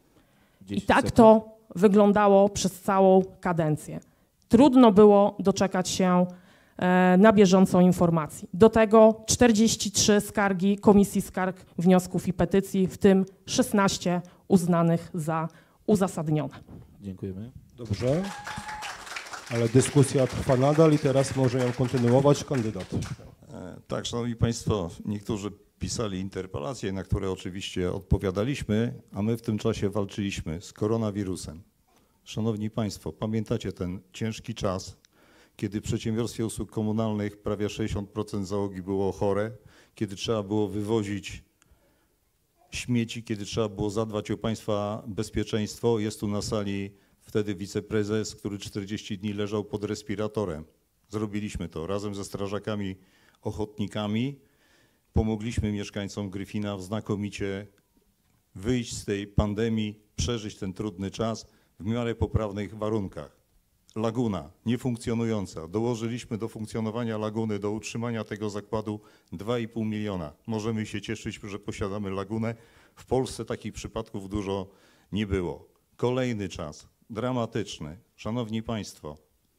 I tak to wyglądało przez całą kadencję. Trudno było doczekać się na bieżącą informacji. Do tego czterdzieści trzy skargi Komisji Skarg, Wniosków i Petycji, w tym szesnaście uznanych za uzasadnione. Dziękujemy. Dobrze, ale dyskusja trwa nadal i teraz może ją kontynuować kandydat. E, Tak, szanowni państwo, niektórzy pisali interpelacje, na które oczywiście odpowiadaliśmy, a my w tym czasie walczyliśmy z koronawirusem. Szanowni państwo, pamiętacie ten ciężki czas, kiedy w przedsiębiorstwie usług komunalnych prawie sześćdziesiąt procent załogi było chore, kiedy trzeba było wywozić śmieci, kiedy trzeba było zadbać o państwa bezpieczeństwo. Jest tu na sali wtedy wiceprezes, który czterdzieści dni leżał pod respiratorem. Zrobiliśmy to razem ze strażakami ochotnikami. Pomogliśmy mieszkańcom Gryfina znakomicie wyjść z tej pandemii, przeżyć ten trudny czas w miarę poprawnych warunkach. Laguna niefunkcjonująca. Dołożyliśmy do funkcjonowania laguny, do utrzymania tego zakładu dwa i pół miliona. Możemy się cieszyć, że posiadamy lagunę. W Polsce takich przypadków dużo nie było. Kolejny czas, dramatyczny. Szanowni państwo,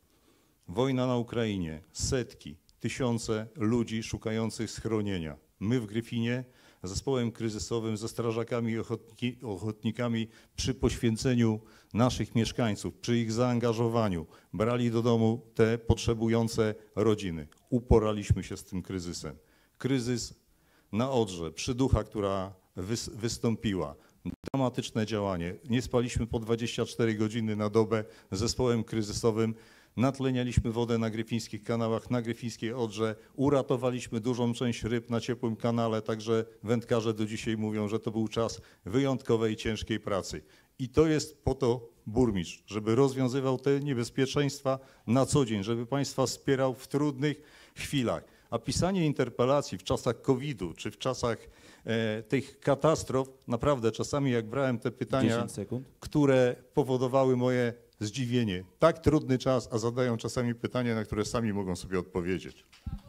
wojna na Ukrainie, setki, tysiące ludzi szukających schronienia. My w Gryfinie zespołem kryzysowym, ze strażakami i ochotniki, ochotnikami przy poświęceniu naszych mieszkańców, przy ich zaangażowaniu brali do domu te potrzebujące rodziny. Uporaliśmy się z tym kryzysem. Kryzys na Odrze, przyducha, która wys, wystąpiła. Dramatyczne działanie. Nie spaliśmy po dwadzieścia cztery godziny na dobę z zespołem kryzysowym. Natlenialiśmy wodę na gryfińskich kanałach, na gryfińskiej Odrze, uratowaliśmy dużą część ryb na ciepłym kanale, także wędkarze do dzisiaj mówią, że to był czas wyjątkowej i ciężkiej pracy. I to jest po to burmistrz, żeby rozwiązywał te niebezpieczeństwa na co dzień, żeby państwa wspierał w trudnych chwilach. A pisanie interpelacji w czasach kowida czy w czasach e, tych katastrof, naprawdę czasami jak brałem te pytania, które powodowały moje zdziwienie. Tak trudny czas, a zadają czasami pytania, na które sami mogą sobie odpowiedzieć.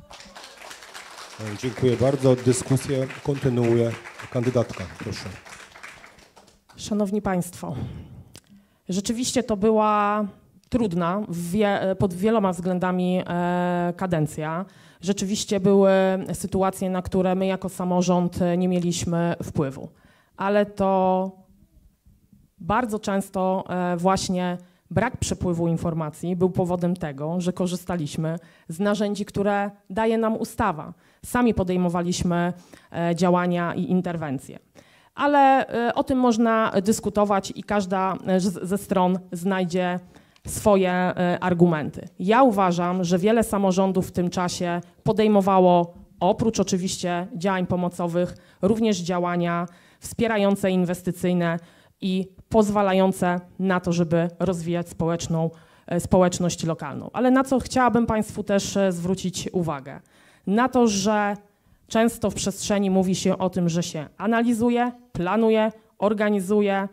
Dziękuję bardzo. Dyskusję kontynuuje kandydatka. Proszę. Szanowni Państwo, rzeczywiście to była trudna wie, pod wieloma względami e, kadencja. Rzeczywiście były sytuacje, na które my jako samorząd nie mieliśmy wpływu, ale to bardzo często e, właśnie brak przepływu informacji był powodem tego, że korzystaliśmy z narzędzi, które daje nam ustawa. Sami podejmowaliśmy działania i interwencje. Ale o tym można dyskutować i każda ze stron znajdzie swoje argumenty. Ja uważam, że wiele samorządów w tym czasie podejmowało, oprócz oczywiście działań pomocowych, również działania wspierające inwestycyjne i pozwalające na to, żeby rozwijać społeczną, społeczność lokalną. Ale na co chciałabym Państwu też zwrócić uwagę? Na to, że często w przestrzeni mówi się o tym, że się analizuje, planuje, organizuje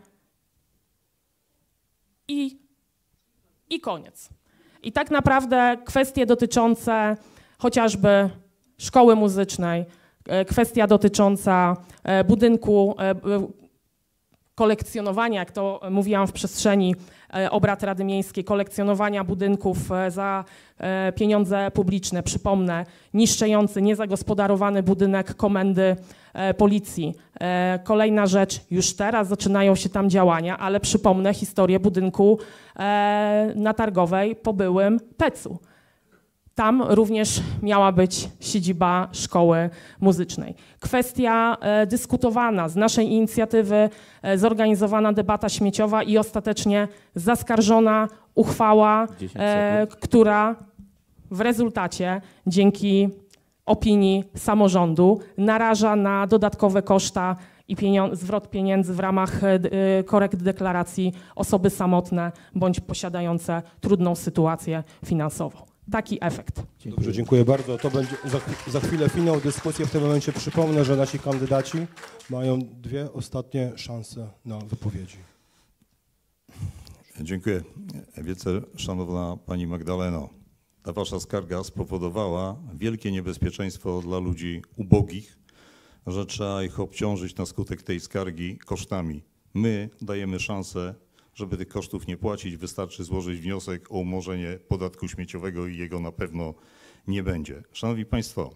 i, i koniec. I tak naprawdę kwestie dotyczące chociażby szkoły muzycznej, kwestia dotycząca budynku, kolekcjonowania, jak to mówiłam w przestrzeni obrad Rady Miejskiej, kolekcjonowania budynków za pieniądze publiczne. Przypomnę, niszczący, niezagospodarowany budynek komendy policji. Kolejna rzecz, już teraz zaczynają się tam działania, ale przypomnę historię budynku na Targowej po byłym pecu. Tam również miała być siedziba szkoły muzycznej. Kwestia e, dyskutowana, z naszej inicjatywy e, zorganizowana debata śmieciowa i ostatecznie zaskarżona uchwała, e, która w rezultacie dzięki opinii samorządu naraża na dodatkowe koszta i pienio- zwrot pieniędzy w ramach e, korekt deklaracji osoby samotne bądź posiadające trudną sytuację finansową. Taki efekt. Dobrze, dziękuję bardzo. To będzie za, za chwilę finał dyskusji. W tym momencie przypomnę, że nasi kandydaci mają dwie ostatnie szanse na wypowiedzi. Dziękuję. Wielce szanowna Pani Magdaleno, ta Wasza skarga spowodowała wielkie niebezpieczeństwo dla ludzi ubogich, że trzeba ich obciążyć na skutek tej skargi kosztami. My dajemy szansę, żeby tych kosztów nie płacić, wystarczy złożyć wniosek o umorzenie podatku śmieciowego i jego na pewno nie będzie. Szanowni Państwo,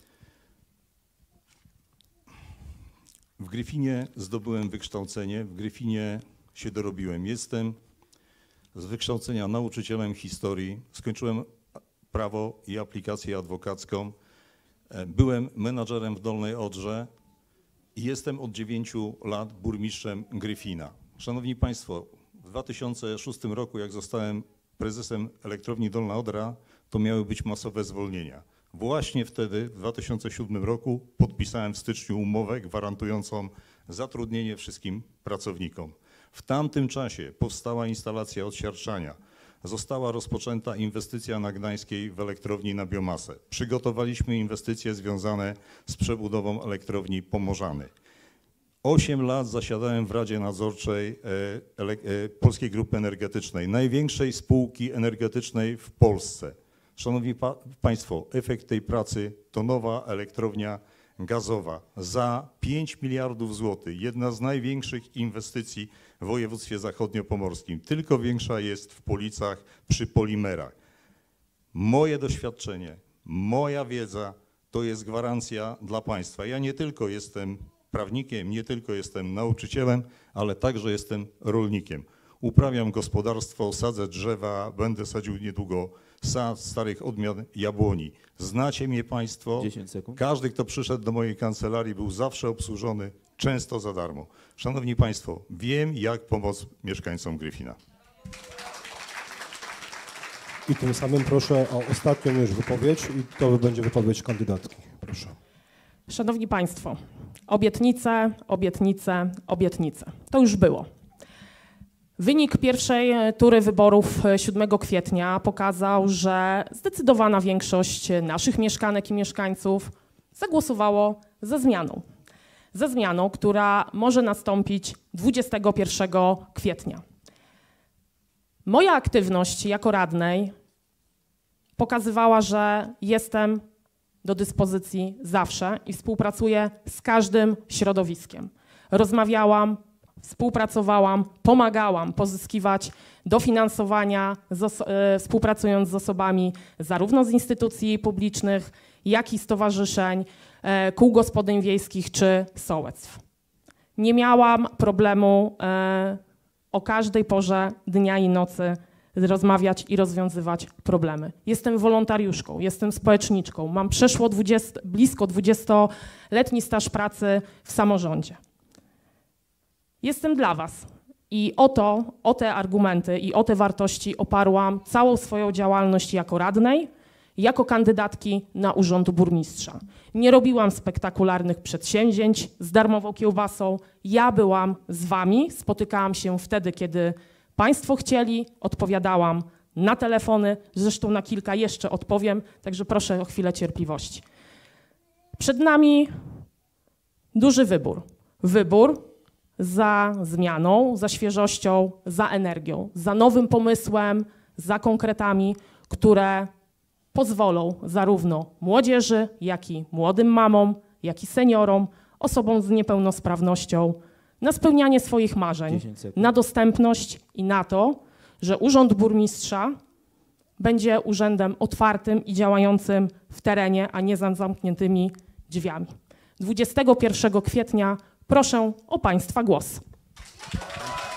w Gryfinie zdobyłem wykształcenie, w Gryfinie się dorobiłem. Jestem z wykształcenia nauczycielem historii, skończyłem prawo i aplikację adwokacką, byłem menadżerem w Dolnej Odrze i jestem od dziewięciu lat burmistrzem Gryfina. Szanowni Państwo, w dwa tysiące szóstym roku, jak zostałem prezesem Elektrowni Dolna Odra, to miały być masowe zwolnienia. Właśnie wtedy, w dwa tysiące siódmym roku, podpisałem w styczniu umowę gwarantującą zatrudnienie wszystkim pracownikom. W tamtym czasie powstała instalacja odsiarczania. Została rozpoczęta inwestycja na Gdańskiej w elektrowni na biomasę. Przygotowaliśmy inwestycje związane z przebudową elektrowni Pomorzany. Osiem lat zasiadałem w Radzie Nadzorczej Polskiej Grupy Energetycznej, największej spółki energetycznej w Polsce. Szanowni pa Państwo, efekt tej pracy to nowa elektrownia gazowa za pięć miliardów złotych. Jedna z największych inwestycji w województwie zachodniopomorskim. Tylko większa jest w Policach przy Polimerach. Moje doświadczenie, moja wiedza to jest gwarancja dla państwa. Ja nie tylko jestem prawnikiem, nie tylko jestem nauczycielem, ale także jestem rolnikiem. Uprawiam gospodarstwo, sadzę drzewa, będę sadził niedługo sad starych odmian jabłoni. Znacie mnie Państwo. dziesięć sekund. Każdy, kto przyszedł do mojej kancelarii, był zawsze obsłużony, często za darmo. Szanowni Państwo, wiem, jak pomóc mieszkańcom Gryfina. I tym samym proszę o ostatnią już wypowiedź i to będzie wypowiedź kandydatki. Proszę. Szanowni Państwo, obietnice, obietnice, obietnice. To już było. Wynik pierwszej tury wyborów siódmego kwietnia pokazał, że zdecydowana większość naszych mieszkanek i mieszkańców zagłosowało za zmianą. Za zmianą, która może nastąpić dwudziestego pierwszego kwietnia. Moja aktywność jako radnej pokazywała, że jestem do dyspozycji zawsze i współpracuję z każdym środowiskiem. Rozmawiałam, współpracowałam, pomagałam pozyskiwać dofinansowania, współpracując z osobami zarówno z instytucji publicznych, jak i stowarzyszeń, kół gospodyń wiejskich czy sołectw. Nie miałam problemu o każdej porze dnia i nocy rozmawiać i rozwiązywać problemy. Jestem wolontariuszką, jestem społeczniczką, mam przeszło dwudziesto, blisko dwudziestoletni staż pracy w samorządzie. Jestem dla Was i o to, o te argumenty i o te wartości oparłam całą swoją działalność jako radnej, jako kandydatki na urząd burmistrza. Nie robiłam spektakularnych przedsięwzięć z darmową kiełbasą. Ja byłam z Wami, spotykałam się wtedy, kiedy Państwo chcieli, odpowiadałam na telefony, zresztą na kilka jeszcze odpowiem, także proszę o chwilę cierpliwości. Przed nami duży wybór. Wybór za zmianą, za świeżością, za energią, za nowym pomysłem, za konkretami, które pozwolą zarówno młodzieży, jak i młodym mamom, jak i seniorom, osobom z niepełnosprawnością na spełnianie swoich marzeń, na dostępność i na to, że Urząd Burmistrza będzie urzędem otwartym i działającym w terenie, a nie za zamkniętymi drzwiami. dwudziestego pierwszego kwietnia proszę o Państwa głos.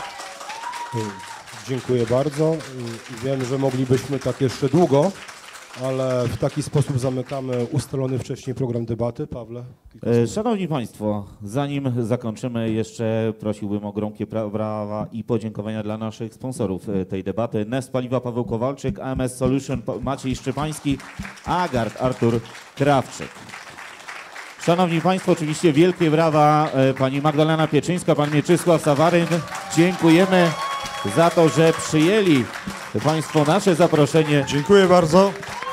Dziękuję bardzo. Wiem, że moglibyśmy tak jeszcze długo, ale w taki sposób zamykamy ustalony wcześniej program debaty. Pawle? kilka E, słów. Szanowni Państwo, zanim zakończymy, jeszcze prosiłbym o gromkie pra- brawa i podziękowania dla naszych sponsorów e, tej debaty. Nest Paliwa Paweł Kowalczyk, A M S Solution Pa- Maciej Szczepański, Agard Artur Krawczyk. Szanowni Państwo, oczywiście wielkie brawa e, pani Magdalena Pieczyńska, pan Mieczysław Sawaryn. Dziękujemy za to, że przyjęli Państwo nasze zaproszenie. Dziękuję bardzo.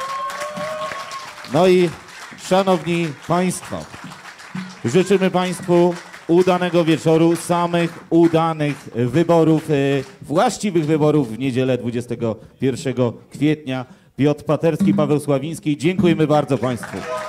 No i szanowni Państwo, życzymy Państwu udanego wieczoru, samych udanych wyborów, e, właściwych wyborów w niedzielę dwudziestego pierwszego kwietnia. Piotr Paterski, Paweł Sławiński, dziękujemy bardzo Państwu.